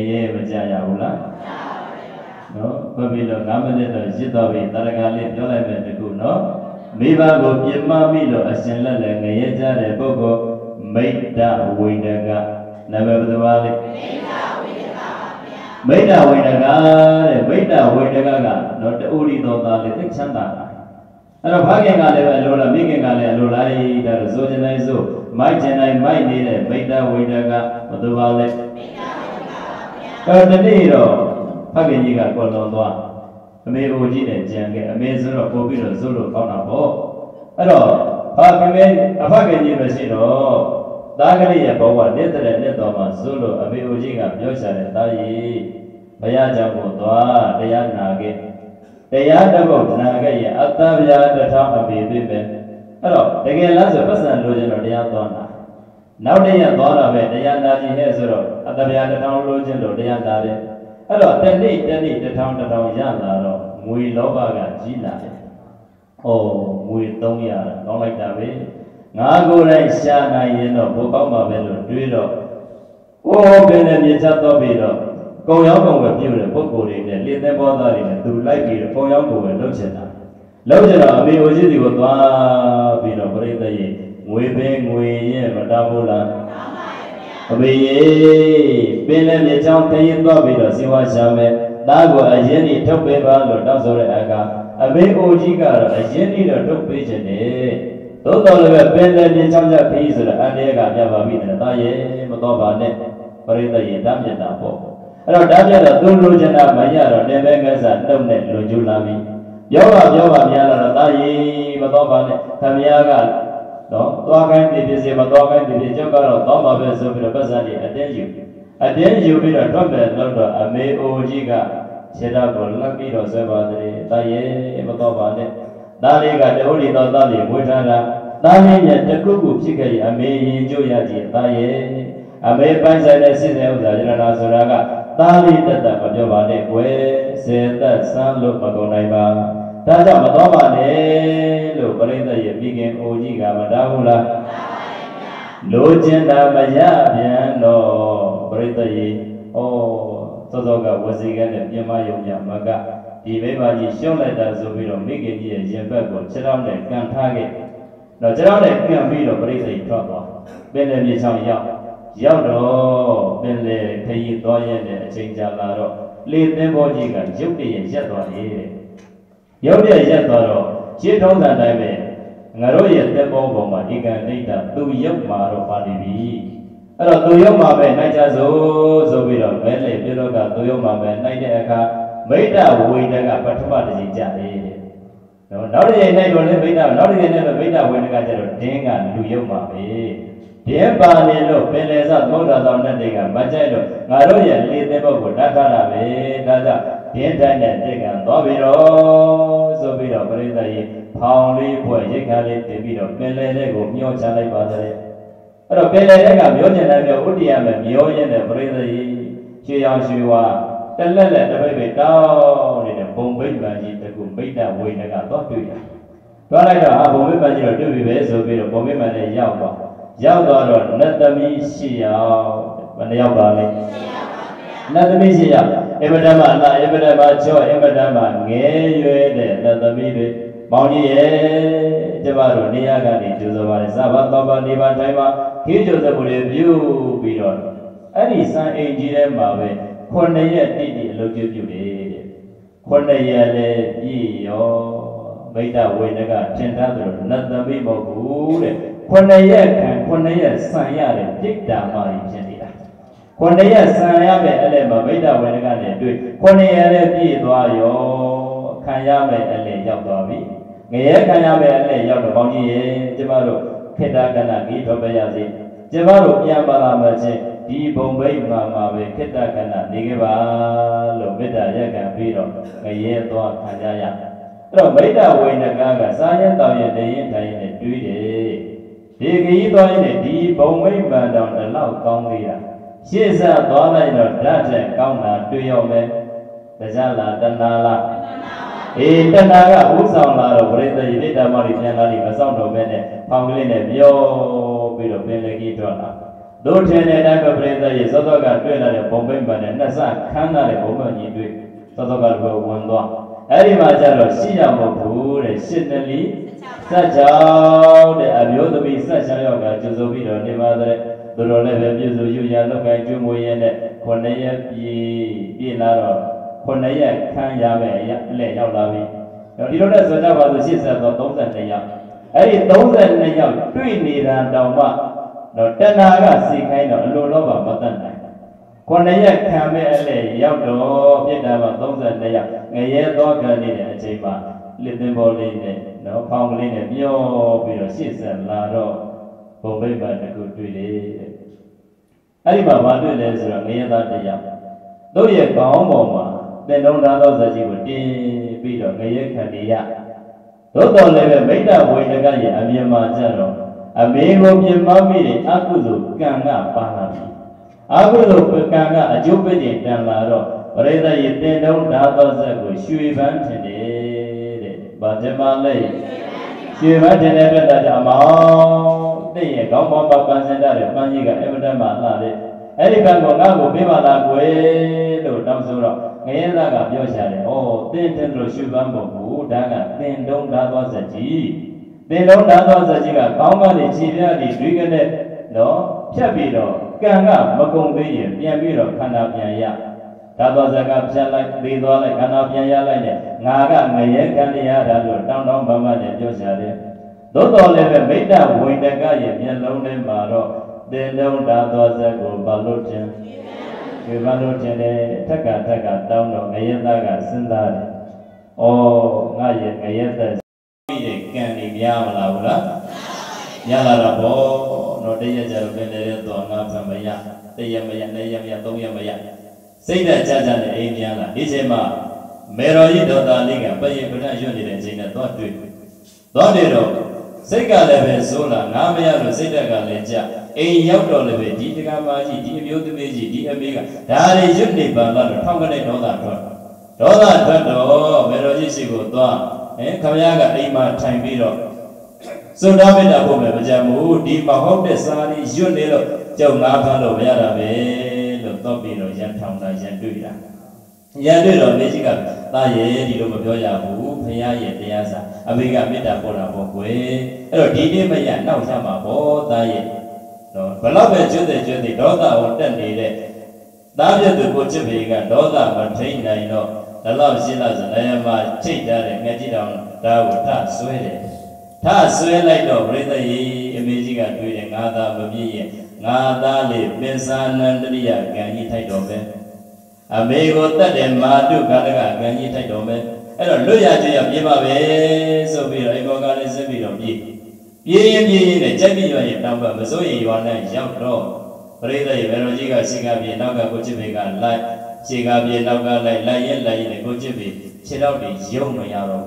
ye berjaya ulah. No, pemilo ngamen itu jita bi tarakali jualai berdeku no. Miba go piyama milo asinla le ngeye jare boko meida widaga nama betul balik. Meida widaga ga no uri to tali tik chanda. Ada bagian kali alola, bikin kali alola ini dari zojenai zo, mai jenai mai ni le meida widaga betul balik. Kalau tadi itu bagian jika kalau tua, kami uji deh jangan, kami suruh kopi lo suruh kau nabo. Ada bagian jika sih lo. Dagari ya bawa dia terima suruh abi uji kan biasa deh tadi bayar jamu tua dia nage dapat nage ya atau bayar datang abi bibe alo dengan langsung pesan lo jenuh dia tua now dia tua lah dia nage he suruh atau bayar datang lo jenuh dia nage alo tadi datang ya lah lo mui loba kan jina oh mui tong ya kau lagi tapi ngaku lai siapa yang no bukan mabelu duilo, oh bener dia jatuh belo, kau yang kau berpiul buku ini, lihat bodoh ini, tu lagi kau yang kau lakukan abi uji di kota belo berita ini, ngui ye berdabulan, abi ye bener dia jauh kayu tu belo siapa siapa, dagu aja ni top bebal dah sore agak, abi uji kar aja ni dah top beje Total lepas benda ni camca pis lah, ane kan dia babi ni, tak ye, betul bane, perintah ye, dah je tak apa. Kalau dah je dah dulu je nak bayar, ni mereka sedang ni lucu lagi. Jawab dia lah, tak ye, betul bane, kami akan, tua kan divisi, betul kan divisi, juga kalau tua babi sebab pasal ni, ada you bila trompet lalu ame uji ka, sedap lagi dosa sebab ni, tak ye, betul bane. Dari kata oli to tali buatlah, dari nya terkuku sikit ame joya je taye, ame pasal nasi saya udah jalan suraga, dari tetap berjawab dek kue, sedat selalu pakai ba, tak jauh berjawab dek, lo perintah ye bikin uji kama dahula, lo jenda banyak biar lo perintah ye, oh sesuatu wasikan dia mayunya maka. Di bawah ni siapa dah zubir mereka dia jembat ko ceram le kan thage no ceram le kan bi lo perisa itro to ben le mi chang yao do ben le khai to ye ne achain ja la ro le tin bo ji ka yuk de ye yat twa ni yuk de yat twa ro chi thong san dai be nga ro ye tin bo bo ma ikan daita tu yuk ma ro pa ni biအဲ့တော့သူယုံမှာပဲနိုင်ကြစို့ဆိုပြီးတော့မဲလေပြုလို့ကသူယုံမှာပဲနိုင်တဲ့အခါမိတ္တဝိတကပထမတစ်ချိန်ကြတယ်နောက်တစ်ချိန်နိုင်တော့လည်းမိတ္တနောက်တစ်ချိန်နဲ့မိတ္တဝိတကကျတော့ဒင်းကလူယုံမှာပဲဒင်းပါနေလို့ပင်လယ်စသုံးတော်ဆောင်တဲ့တွေကမကြိုက်လို့ငါတို့ရဲ့လေတဲ့ဘုတ်ကိုတတ်ထားတာပဲဒါကြောင့်ဒင်းတိုင်းနဲ့တိတ်ကသွားပြီးတော့ဆိုပြီးတော့ပရိသတ်ကြီးဖောင်လေးဖွဲ့ရိတ်ခါလေးတင်ပြီးတော့ပင်လယ်တဲ့ကိုမျောချလိုက်ပါတယ်အဲ့တော့ပင်လယ်တဲ့ကမျောကျင်တယ်ပြောဥတ္တရမယ်မျောရင်းတဲ့ပရိသတ်ကြီးရွှေရောင်ရွှေဝါတလက်လက်တပိတ်ပိတ်တောင်းနေတဲ့ဘုံဘိမှန်ကြီးတကူမိတ္တဝိနကတော့တွေ့တယ်။သွားလိုက်တော့ဘုံဘိမှန်ကြီးတော့တွေ့ပြီပဲဆိုပြီးတော့ဘုံဘိမှန်နဲ့ရောက်သွားတော့နတ်သမီးရှိရောက်ဘယ်နှယောက်ပါလဲ။နတ်သမီးရှိရောက်အမတမအမတမချောအမတမငယ်ရွယ်တဲ့နတ်သမီးတွေမောင်ကြီးရဲ့ကျမတို့နေရာကနေကျိုးစောပါတယ်စဘာတော်ပါနေပါတိုင်းမှာခေကျိုးစမှုတွေပြုပြီးတော့အဲ့ဒီစံအိမ်ကြီးထဲမှာပဲခုနှစ်ရက်တိတိအလုပ်ပြုတယ်တဲ့ခုနှစ်ရက်လည်းပြည့်ရောမိတ္တဝေနကထင်ထားသလိုနတ်သမီးမဟုတ်ဘူးတဲ့ခုနှစ်ရက်ခံခုနှစ်ရက်ဆံရတဲ့ပြိတ္တာမာကြီးဖြစ်နေတာခုနှစ်ရက်ဆံရမယ်အဲ့လေမှာမိတ္တဝေနကနဲ့တွေ့ခုနှစ်ရက်လည်းပြည့်သွားရောခံရမယ်အဲ့လေရောက်သွားပြီငရဲခံရမယ်အဲ့လေရောက်တော့ကောင်းကြီးရေကျမတို့ခေတ္တကဏကြီးတော်ပြရစီကျမတို့ပြန်ပါလာမှချင်းဒီဘုံဘိမှာပဲခေတ္တကဏနေခဲ့ပါလို့မေတ္တာရက်ခံပြီးတော့ငရဲသွားခံကြရအဲ့တော့မိတ္တဝိနကစားရင်တောင်းရင်တရင်ထိုင်ရင်တွေးတယ်ဒီခရီးသွားရင်ဒီဘုံဘိမှန်တော်တလောက်ကောင်းသေးတာရှေ့ဆက်သွားလိုက်တော့ဓာတ်တဲ့ကောင်းတာတွေ့ရောမယ်တရားလားတဏှာလားအေးတဏှာကဥဆောင်လာတော့ပြိတ္တိမိတ္တမောရိပြန်လာလိမဆောင်တော့ပဲနဲ့ဖောင်ကလေးနဲ့ပြောပြီးတော့ပင်လေကြီးထွက်လာ Đôi trên này đang có bề đây sau đó cả chuyện là để bóng bên bên này nó sẽ khăn là để bóng bên nhìn đuôi sau đó cả vừa quan toàn ấy đi mà giờ rồi xí nhau một phút để xin nên lý sa cháu để ở biểu tôi bị sa cháu yêu cả chú tôi bị rồi đi mà đây tôi rồi lại về biểu tôi yêu nhà nó cái chú môi nàyคนnày bị là rồiคนnày khăn nhà mẹ lệ nhau là vì rồi đi đó là số nào vào tôi xin sao tống dần này nhau ấy đi tống dần này nhau tuy nị ra đầu mà nó tên là cái gì cái nó luôn lo vào mặt nàyคนnày khăn mẹ lệ nhau đó biết là vào tống dần này nhau ngày đó cái này là chỉ mà liên tên bồ lên này nó phong lên này nhiều vì nó xin dần là rồi bồ bên bên nó cứ tùy đi ấy mà vào tùy lên rồi ngày đó này nhau đối với có một mà tên đông đa đâu giờ chỉ một đi bây giờ ngày khăn đi ya đối tượng này về mấy đạo vui này cái gì anh em mà chơi rồi anh em cũng mà mình đi ác quy rồi càng ngã phá làm ác quy rồi càng ngã chụp cái gì đang là rồi bây giờ hiện tên đông đa đâu giờ của suy bán trên đấy bà chơi mà lấy suy bán trên đấy bây giờ máu đây có món bắp bán trên đấy bán gì cả em đang mà là đấy ấy đi bán của ngã của biết mà là quê đồ trong số rồi ngày đó gặp nhau sao đấy, tên tên rồi suy bán một vụ đã gặp tên đông đã toa giờ chỉ, tên đông đã toa giờ chỉ cả cao mà để chỉ ra để duy cái này, đó, chấp bị đó, càng gặp mà công ty gì, bien bị đó khăn áo bien ya, đã toa giờ gặp sao lại đi toa lại khăn áo bien ya lại này, ngã gặp ngày cái này ya đã rồi trong đó mà để cho sao đấy, đó toa lại về mấy đạo vui này cái gì bien lâu này mà rồi, tên đông đã toa giờ của bà lô chân. Vì vậy lúc trên đây tất cả đông độ ngày ta cả sinh ra ngày ta để càng đi nhau là vô đó nhà là bố nó đây giờ bên đây toàn ngắm phải mấy nhà đây giờ tung bây giờ xây ra cha này em nhà là đi xem mà mẹ rồi đi đâu ta đi cả bây giờ bữa nay chuyện gì đến chính là toàn đi rồi xây cả lại về số là ngắm bây giờ rồi xây ra cả lại cha ấy nhau đó là về đi cái mà đi biểu tượng gì đi em biết cả đây chuyện này bạn là không cái này đó đó mẹ rồi gì của toàn không nhà cả đi mà thành bị rồi số đó bên đó bố mẹ bây giờ mua đi mà không để xa đi chuyện này rồi chồng ngã phan rồi bây giờ là về rồi to bị rồi dân thòng là dân đuổi rồi mấy chỉ cần ta về đi đâu mà bây giờ bố phải về thì sao bây giờ biết đã bố là bố quê rồi đi bây giờ nào sao mà bố ta về rồi và lúc về chuyện thì đó ta ổn định đi đấy đã biết được bố chấp về cái đó ta mà thấy này nó đã làm gì là này mà chết ra đấy nghe chỉ đồng ta của ta xuôi lại đó rồi ta em chỉ cần đuổi để ngã ta mà bị ngã ta liền bên san nên đi à cái gì thay đổi về mấy cô ta đem mà được cái gì thay đổi về rồi lúc giờ chỉ làm gì mà về số bị rồi có cái này sẽ bị làm gì gì này chắc bị vậy đâu mà số gì vậy này giàu rồi bây giờ về rồi chỉ có xin cái gì nào cả cô chỉ về cái lại chỉ cái gì nào cả lại này cô chỉ về chỉ đâu để giàu mà nhà rồi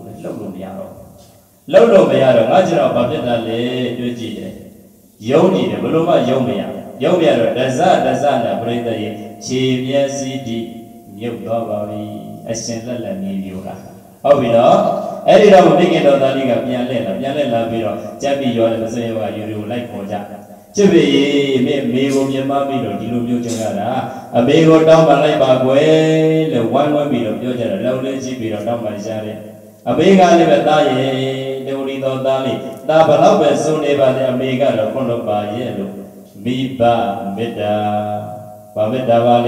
lâu rồi bây giờ rồi ngay chỗ nào bảo biết là lệ đôi gì đấy giàu gì đấy bữa mà giàu bây giờ rồi đã ra là bây giờ chỉ biết gì đi nhiều đó vào đi xem là nhiều ra ở vì đó ấy đi đâu mà biết cái đó ta đi gặp nhà lên là vì đó chắc bị rồi là sẽ vào nhiều lại khó chịu chứ vì mẹ cô nhà má bị rồi đi luôn nhiều chuyện ra mẹ cô đau mà lại bà quê là quan bị rồi cho là lâu lên chỉ bị rồi đau mà ra đấy bây giờ này ta về đều đi đâu ta đi ta bảo nó về số này bà bây giờ rồi con nó bà về rồi mi ba mẹ đa vào đi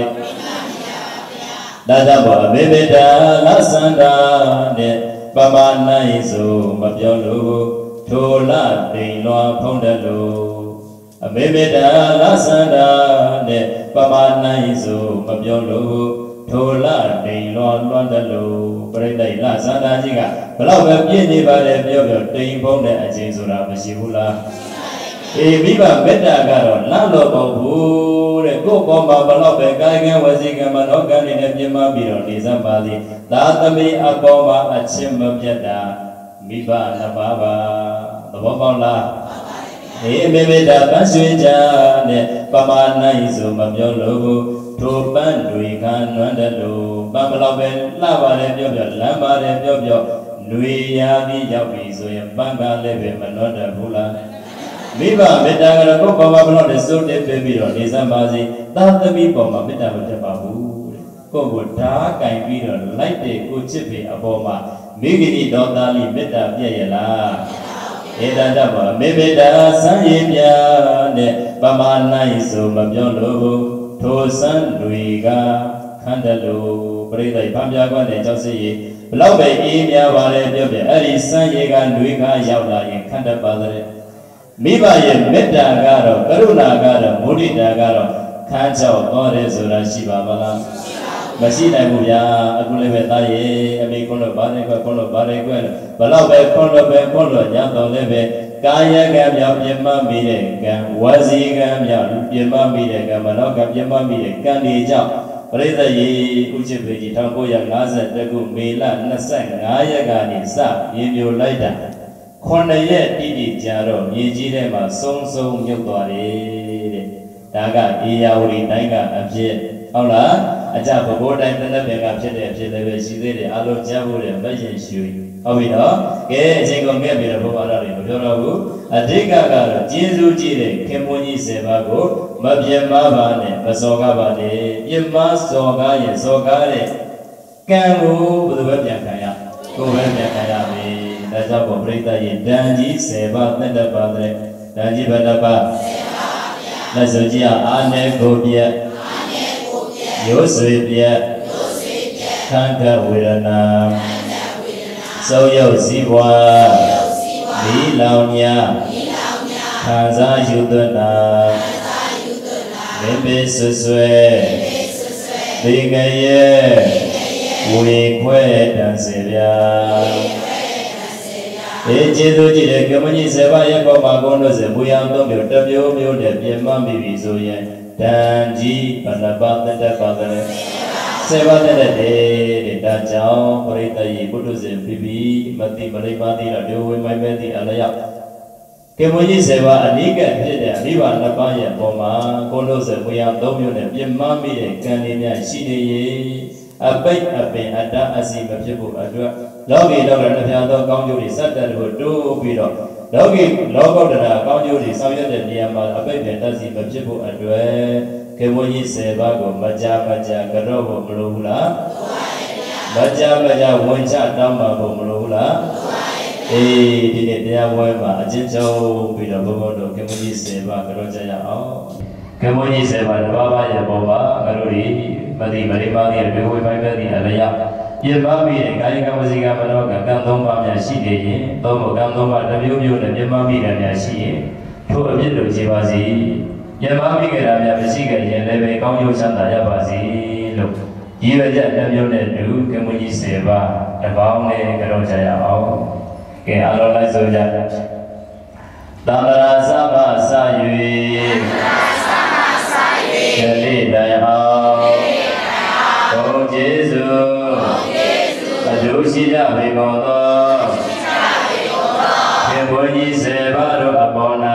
đa bảo mẹ đa lá san đa nè bà mà này rồi mà biểu lộ thô la đình loa phong đa lộ mẹ đa lá san đa nè bà mà này rồi mà biểu lộ thô la đình loa đa lộ bây giờ là san đa gì cả bao giờ biết đi vào để biểu đình phong đa chỉ số là bao nhiêu là vì bà biết là cái đó là lo bảo bố để cô con bà lo về cái gì cái mà nó cái này em mà bị rồi đi ra bà đi đã tâm đi à bảo mà à chim mà biết đã vì bà là bà đó bảo là em biết đã bán xuyên cha nè bà mà này rồi mà biểu lộ thu bán đuổi khăn nói đã đủ bà lo về là bà để biểu là bà để biểu đuổi ya đi giao vì rồi em bán cái về mà nó đã phụ là Miba meta gara ko baba bano de so de bebiro ni sambazi tatami boma meta meta babu ko ko da kai pi ro like de ko chit pe aboma migini dotali meta piet yala eda da ba me meta san yin pya ne pama nai so ma pyo lo tho san lui ga khanda lo pari dai pham pya kwan de chau sit yi blau be e mya ba le pyo pye ai san ye ga lui ga yaw la yin khanda pa de Miba ye metta garo, karuna garo, mudita garo, kanchao kore sura shiba bala. Masina buya, akule beta ye, ami kono bare ko, balau be kono nyato lebe, kaya gamya yema mire gam, wazi gamya yema mire gam, balau gam yema mire kan di jao. Perita ye uji beji tangko yang ngasa teguh mila nasang ngaya gani sa yemyo laida. Khon ye titi jaro myeji de ma song song nyuk twa de da ga Eyawuriတိုင်းကအဖြစ်ဟုတ်လားအကြဘဘိုးတိုင်းတစ်နှစ်ကဖြစ်တဲ့အဖြစ်တွေပဲရှိသေးတယ်အလုံးကြားဖို့လည်းမရင်ရွှေဟုတ်ပြီနော်ကဲအချိန်ကုန်ခဲ့ပြီတော့ဘုရားတော်တွေမပြောတော့ဘူးအဓိကကတော့ကျေးဇူးကြည့်တဲ့ခင်မွန်းကြီး10ပါးကိုမပြတ်မပါနဲ့မစော်ကားပါနဲ့ပြတ်မစော်ကားရင်စော်ကားတဲ့ကံကိုဘယ်သူပဲပြန်ခံရကိုယ်ပဲပြန်ခံရပြီဒါကြောင့်ဘုရားပြိဿရဲ့တန်ကြီး10ပါးနဲ့တပါတဲ့တန်ကြီးဘယ်နှပါလက်စွပ်ကြီးအာနေကိုပြည့်ရိုးဆွေပြည့်ခန္ဓာဝေဒနာစောရုပ်စည်းဝါဒီလောင်ညာခံစားယူသွနာမင်းပေဆွဆွဲဒီငရဲ့ဝေခွဲတန်စေဗျာဒီကျေးဇူးကြည့်တဲ့ကမ္မကြီး7ပါးရဲ့ပေါ်မှာဘုန်းတော်စေမူရန်3မျိုးတစ်မျိုးမျိုးနဲ့ပြင်မမိပြီဆိုရင်တန်ကြီးဘဏ္ဍပါတတ်ပါကလေး7ပါးတဲ့ဒါကြောင့်ပရိသတ်ကြီးဘုဒ္ဓဇင်ပြပြမတိပရိပါတိတော့ဒီဝိမိုင်းမဲ့တိအလျောက်ကမ္မကြီး7ပါးအနိကဖြစ်တဲ့အနိဗ္ဗာန်2ပါးရဲ့ပေါ်မှာဘုန်းတော်စေမူရန်3မျိုးနဲ့ပြင်မမိတဲ့ကံလေးများရှိနေရဲ့အပိတ်အပင်အတ္တအစီမဖြစ်ဖို့အတွက်လောကီလောကဓာတ်များသောကောင်းကျိုးတွေစတ္တတို့တိုးပြီးတော့လောကီလောကုတ္တရာကောင်းကျိုးတွေဆောင်ရွက်တဲ့နေရာမှာအပိတ်ပင်တတ်စီမဖြစ်ဖို့အတွက်ကေဝကြီး10ပါးကိုမကြကတော့ဖို့မလိုဘူးလားမကြဝန်ချတောင်းပါဖို့မလိုဘူးလားအေးဒီနေ့တရားပွဲမှာအချင်းချင်းပြီးတော့ဘုရားတို့ကေဝကြီး10ပါးကြောကြရအောင်ကေဝကြီး10ပါးတစ်ပါးပါးရဲ့ပေါ်မှာငါတို့ဒီမတိမရိမာတိတွေဝိပိုင်ပဲဒီအလျောက်ပြမပြီးတဲ့ကာယကဝစီကမနောကကံ3ပါးများရှိနေရင်သုံးဖို့ကံ3ပါးတစ်မျိုးမျိုးနဲ့ပြမပြီးတဲ့များရှိရင်ထို့အပြစ်တို့ခြေပါစီပြမပြီးကြတာများမရှိကြရင်လည်းပဲကောင်းကျိုးချမ်းသာရပါစေလို့ရည်ရွယ်ချက်တစ်မျိုးနဲ့တူကမ္မကြီး10ပါးတစ်ပေါင်းနဲ့ကြောကြရအောင်ကဲအားလုံးလိုက်ဆိုကြသံဃာသမစ၍ကလေးတိုင်းအောင်ဘုံကျေးဇူးအကျိုးရှိကြပေကုန်သောခင်ဘုန်းကြီး10ပါးတို့အပေါ်၌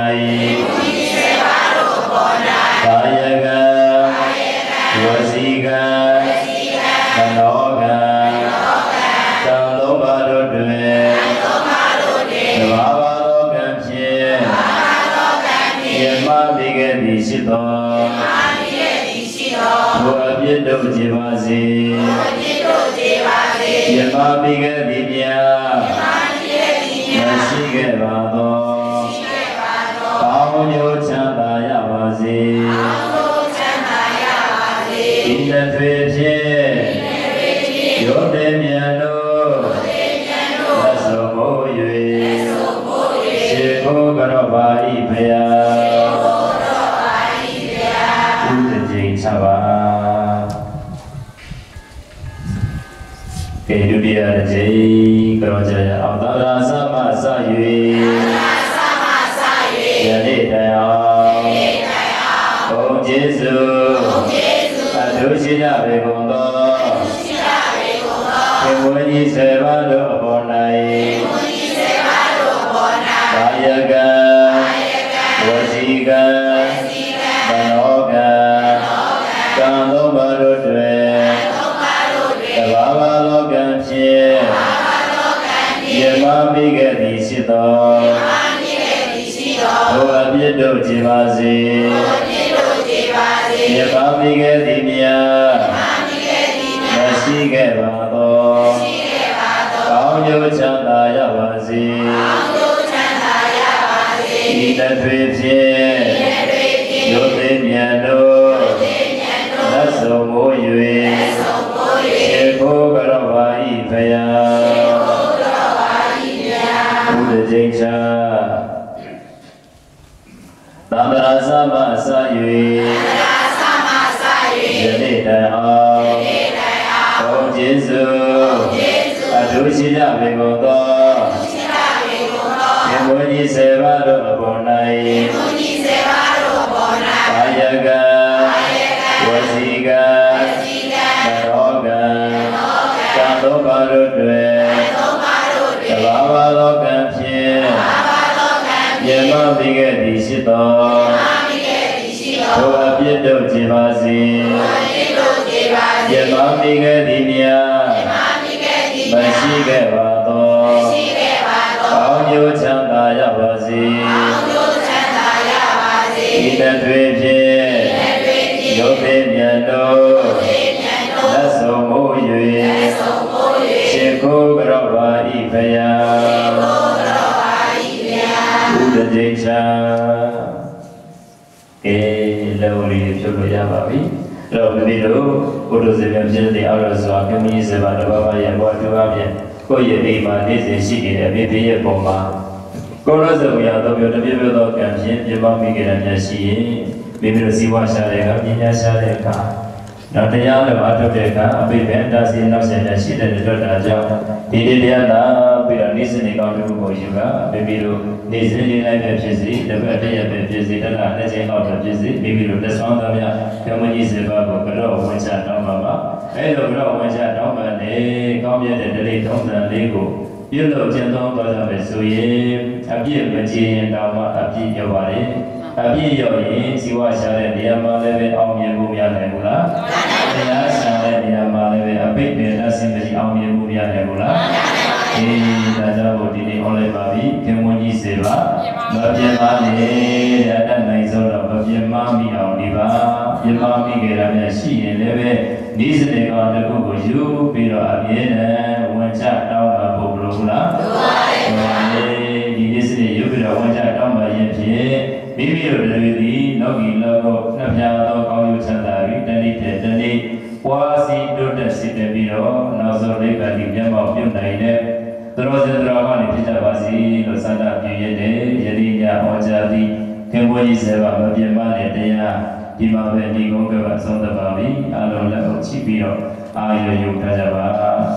ကာယကံဝစီကံမနောကံသံ3ပါးတို့တွင်သဘာဝသောကံဖြင့်ယမမိခဲ့သည်ရှိသောဘုရားပြည့်တို့ခြေပါစေယမမိခဲ့သည်များမရှိခဲ့ပါသောကောင်းကျိုးချမ်းသာရပါစေဒီတစ်ထွေဖြင့်ရုပ်တေမြတ်တို့သက်ဆုံးမို့၍ရှေခိုးကြောပါ၏ဖယားဥဒ္ဒိချပါကေဒုတိယကြိမ်ကြောကြရအောင်သာရသမစ၍ယနေ့တရားဘုံကျေးဇူးအထူးရှိကြပေကုန်သောခင်ဝန်းကြီး10ပါးတို့အပေါ်၌ကာယကံဝစီကံမနောကံကံ3ပါးတို့တွင်သဘာဝလောကံဖြင့်ယမမိခဲ့သည်ရှိသောဘ Tua Pido Jivasi Yamamike Dimya Masike Vato Cao Yu Chanda Yavasi Ida Tui Pye Yote Myano Naso Mo Yue Sheko Garavai Paya Buddha Jingsha Tandara Sama Sayue Yane Daya Om Jesu Adushida Vegoto Yemuni Sevado Abonai Ayaga Wasiga Naroga Kanto Barudwe Tabava Lokan Pye Yema Vige Dishito Tua Pido Jivasi Yema Vige Dimya Masike Vato Cao Yu Chanda Yavasi Ida Tui Pye Yote Myano Naso Mo Yue Sheko Garavai Paya Buddha Jingsha Lauri Chulu Yavavi Ravido Buddha Zivya Jildi Araswa Kumi Seva Baba Yamwa Tuavya Koye Dima Nisi Shiki Abiye Poma Kora Zavya Dobyo Dobyo Kamshin Jima Mikiramya Shi Bibiro Siwa Shareka Minya Shareka Nataya Atopeka Abibenda Si Nasena Shida Dota Didiana Pira Nisini Kandu Yuga Bibiro Nisini Life Physi The Bataya Physi Dana Nese Out of Physi Bibiro the Sound of Kamani Seva Bokaro Wancha Namama Edo Gro Wancha Namane Kamya the Delay Tonda Lego Yellow Gentle Bada Vesuye Abi Baji Dama Abi Yawari Abi Yoyi Siwa Share Diama Leve Aumya Bumya Nebula Dia Share Diama Leve Abik Beda Simbaji Aumya Bumya Nebula Dada Bodini Ole Babi Kemuni Seva Babyamani Dada Naizora Babyamami Audiba Yamami Geramya Shi Leve Nisne Kanda Kubo Yu Biro Abiena Wancha Tauma Boblula Nisne Yubira Wancha Tauma Yepye Bibiro Davidi Nogi Logo Napya Kauyu Chandari Dani Dani Wasi Dota Sitabiro Nazo Leka Dibyama Pyunaide Drozendravani Pitabasi Losada Pyuyede Yadinya Ojadi Kemboyi Seva Babyamane Daya Dima Vendi Gongava Sondabavi Alola Chipiro Ayo Yukajava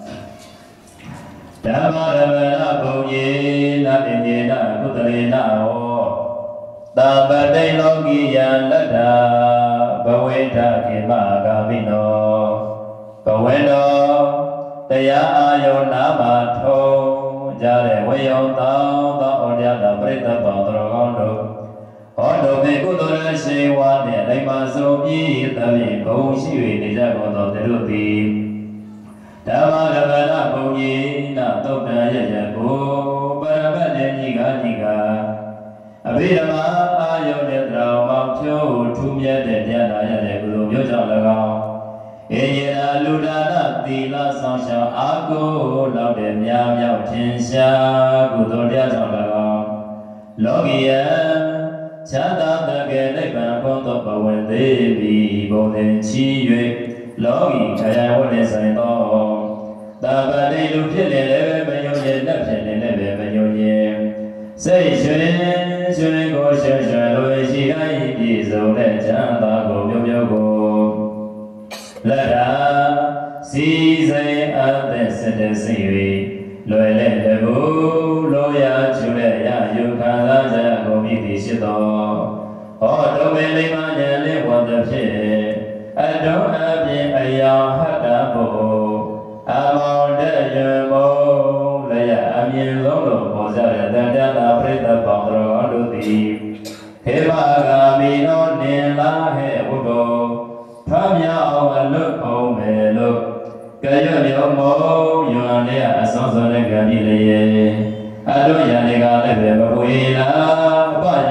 Dhamma Bhunye Nadinena Kutalena O Tabade Logiya Lada Bhaveta Kima Gavino Kaweno Taya Ayo Nama Tho Jare Wayo Tao Tao Odyana Prita Pandrogondo Ondo Mekudora Shewa Nelema Sobi Tabi Koushi Nijagondo Teruti Dhamma Gavana Bhunye Na Topna Yajago Parabane Niga Niga Abhirama Ayo Netra Mapyo Tumya Dhyana Yade Guru Yoja Lagao Eyena Ludana Tila Sansha Ago Laude Mya Mya Tinsha Gudolya Lagao Logiya Chanda Dage Lepan Kondo Bawen Devi Boden Chi Yue Logi Kaya Wole Saito Tabade Lupile Leve Bayo Ye Lepile Leve Bayo Ye Say Shuen Shuen Go Shuen Shuen Lue Shi Gai Piso Le Chanda Go Myo Myo Go Lada Si Zay Ate Sete Siwi Lue Le Lebu Loya Chule Ya Yukada Ja Go Mi Shito Odo Vele Manya Le Wanda Pye Adon Abye Aya Hata Bo Amon De Yumo Laya Amye Lolo Bozare Dada Prita Pandro Aduti Heva Gami No Nila He Udo Pamya Awalu Omelo Kayo Yomo Yuanea Asonso Le Gami Leye Adon Yanega Lebe Babuila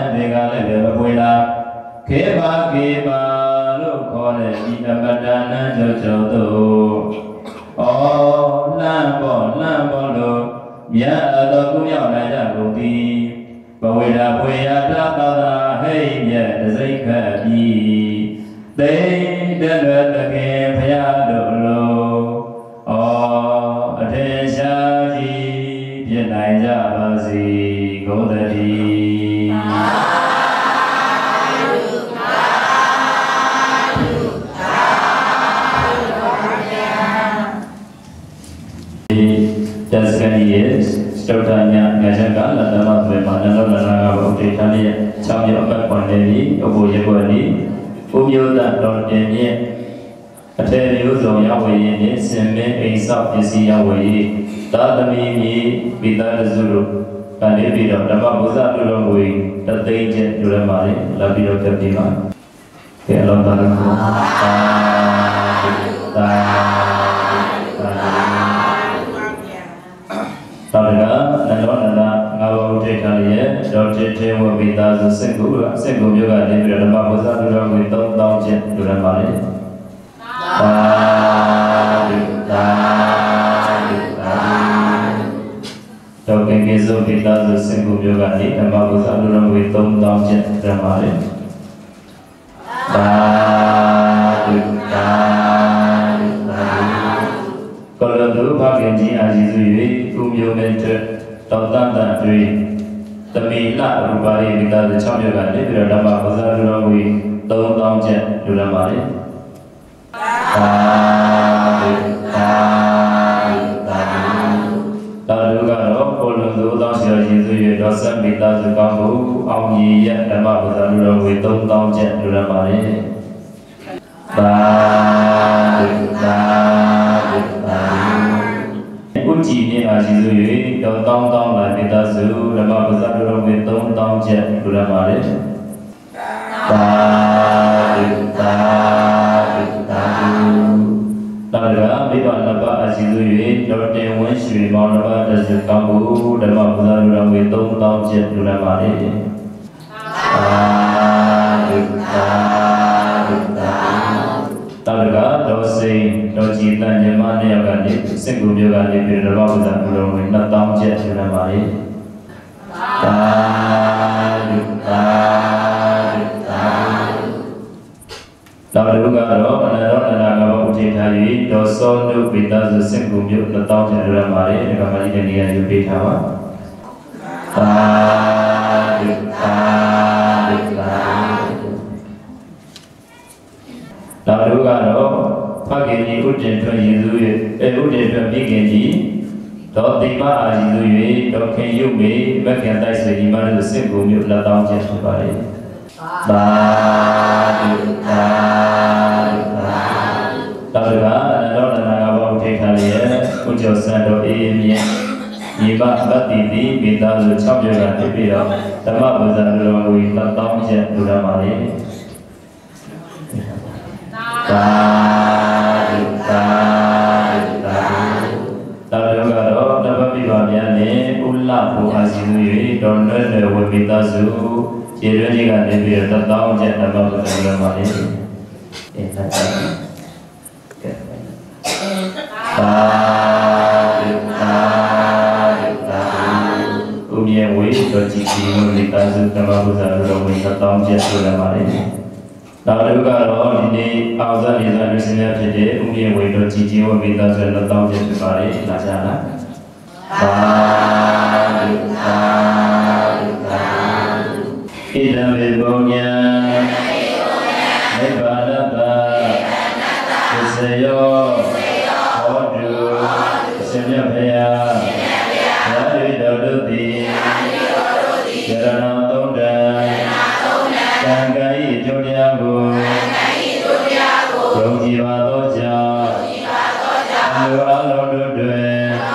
မြတ်တော်ကိုရောက်နိုင်ကြကုန်သည်ဘဝေဒဘွေယတသာသနာဟိမြတ်တစိတ်ခတ်ပြီးသိတဲ့လွယ်တခင်ဖရာတို့လိုအထေရှားကြီးဖြစ်နိုင်ကြပါစေကုန်သတည်းDas kali yes, saudanya ngajar lah dalam bagaimana dalam waktu kali kami akan pandai abu jawani, umur dan tahun ini ada yang awal ini semua insaf isi awal tak demi ini kita zulu kali bila dalam bahasa dulu awal tak terjadi dulu mari lebih terima kalau dalam Targa, nana ngawau tekaliye, dorje tewa bita senggu juga ni berada bahasa dulu kita tahu je dulu mari. Tahu keso bita senggu juga ni bahasa dulu kita tahu je dulu mari. Kalau tu bagian ji aji tuju, umur mentor, tahun tuju, tapi lah rupanya kita tercamp juga ni berada bahasa dulu tahun je dulu mari. Lalu kalau tu tahun aji tuju, dosa kita terkamu, awak ia dalam bahasa dulu tahun je dulu mari. Uji ni aji tuju, tahun lah kita su dalam bahasa dulu tahun je dulu mari. Lalu bila nampak aji tuju, dorte wansi mau nampak dasar kamu dalam bahasa dulu tahun je dulu mari. Targa dosi doji dan zaman yang kali sengguh juga di beberapa bulan belum datang je sudah mari. Lalu kalau nana putih hari dosa tu kita sengguh juga datang je sudah mari dengan mari dengan juga tawa. Lalu kalau pagi ni ujian tuan Yesus, ujian tuan bikin ni, dah tiba aji tu ye, dah kaya ye, bagian tay segi mana tu sengguh ni dah tahu je sebalik. Lalu kalau nak abang kekali ya, ujian sendok ini, iba bati kita lucam juga tapi dah, tapi berzan dulu dah tahu je sudah mari. Lalu kalau dapat dibawakan ni ulah bukan sih donor dewa kita su jadi jika dia tahu je dapat betul mari. Umian wei tercici kita su dapat betul kita tahu je sudah mari. Lalu kalau ini awal ni saya sebenarnya jadi umumnya wajib cici wajib kita sudah tahu jadi sekali nasional. Kita berbohongnya, berbalada, berseyo, ordu, senyapaya, dari daluti, kerana tongdan. Jangkai jodiago, jongjiwa doja, alu alon dudue,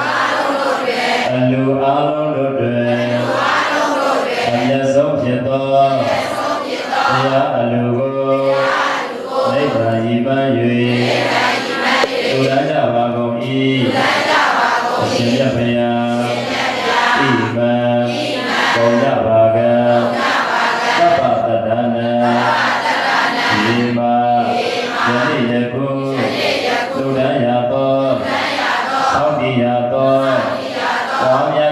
anya sopjeto, ya alugo, leba ibayui, udah jawa gomi, asynya paya, iman, kau jawaga. Jadi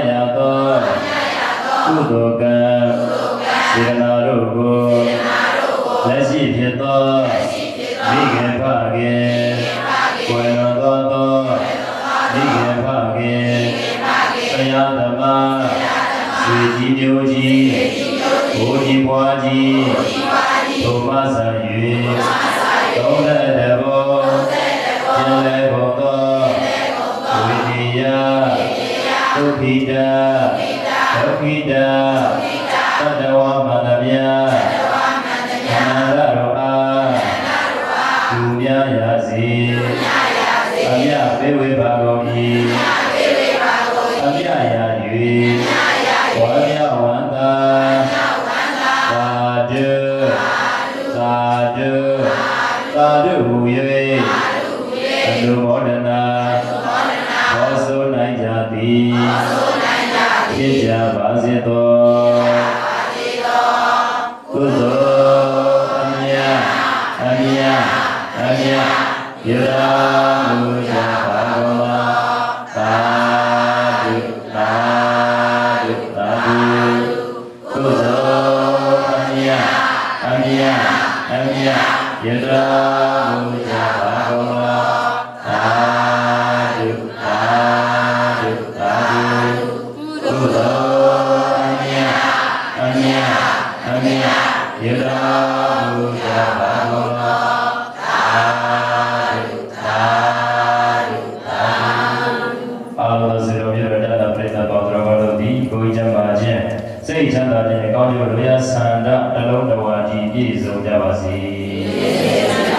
ကုသိုလ်ကံစေတနာတို့ကိုလက်ရှိဖြစ်သောမိခင်ဖခင်ကိုယ်တော်သောမိခင်ဖခင်တရားဓမ္မဆွေကြီးမျိုးကြီးဘိုးကြီးဘွားကြီးထိုမဆံ၍သုံးတဲ့တဘောကျင်လေကုန်သောဝိနည်းယဒုက္ခိတဒုက္ခိတသတ္တဝါမန္တမြာခန္ဓာတော်အားလူများရစေအမြပေးဝေပါကုန်၏အမြရာ၍ဝါမြဝန္တာသာဓုသာဓုသာဓုဟူ၍အနုမောဒနာဟောဆိုနိုင်ကြသည်ဖြစ်ကြပါစေသောကုသိုလ်အမြအမြအမြယရာမူကြပါကုန်သာဓုသာဓုသာဓုကုသိုလ်အမြအမြအမြယရာမူကြပါကုန်သာဓုသာဓုသာဓုကုသိုလ်အမြအမြအမြယရာမူကြပါကုန်သာဓုသာဓုသာဓုအာလောစေရောပြရတနာပြိဿပေါတော်တော်သည်ကိုယ်ချမ်းသာခြင်းစိတ်ချမ်းသာခြင်းကောင်းကျိုးလိုရာဆန္ဒနှလုံးတော်ဝါကြည်ပြည့်စုံကြပါစေ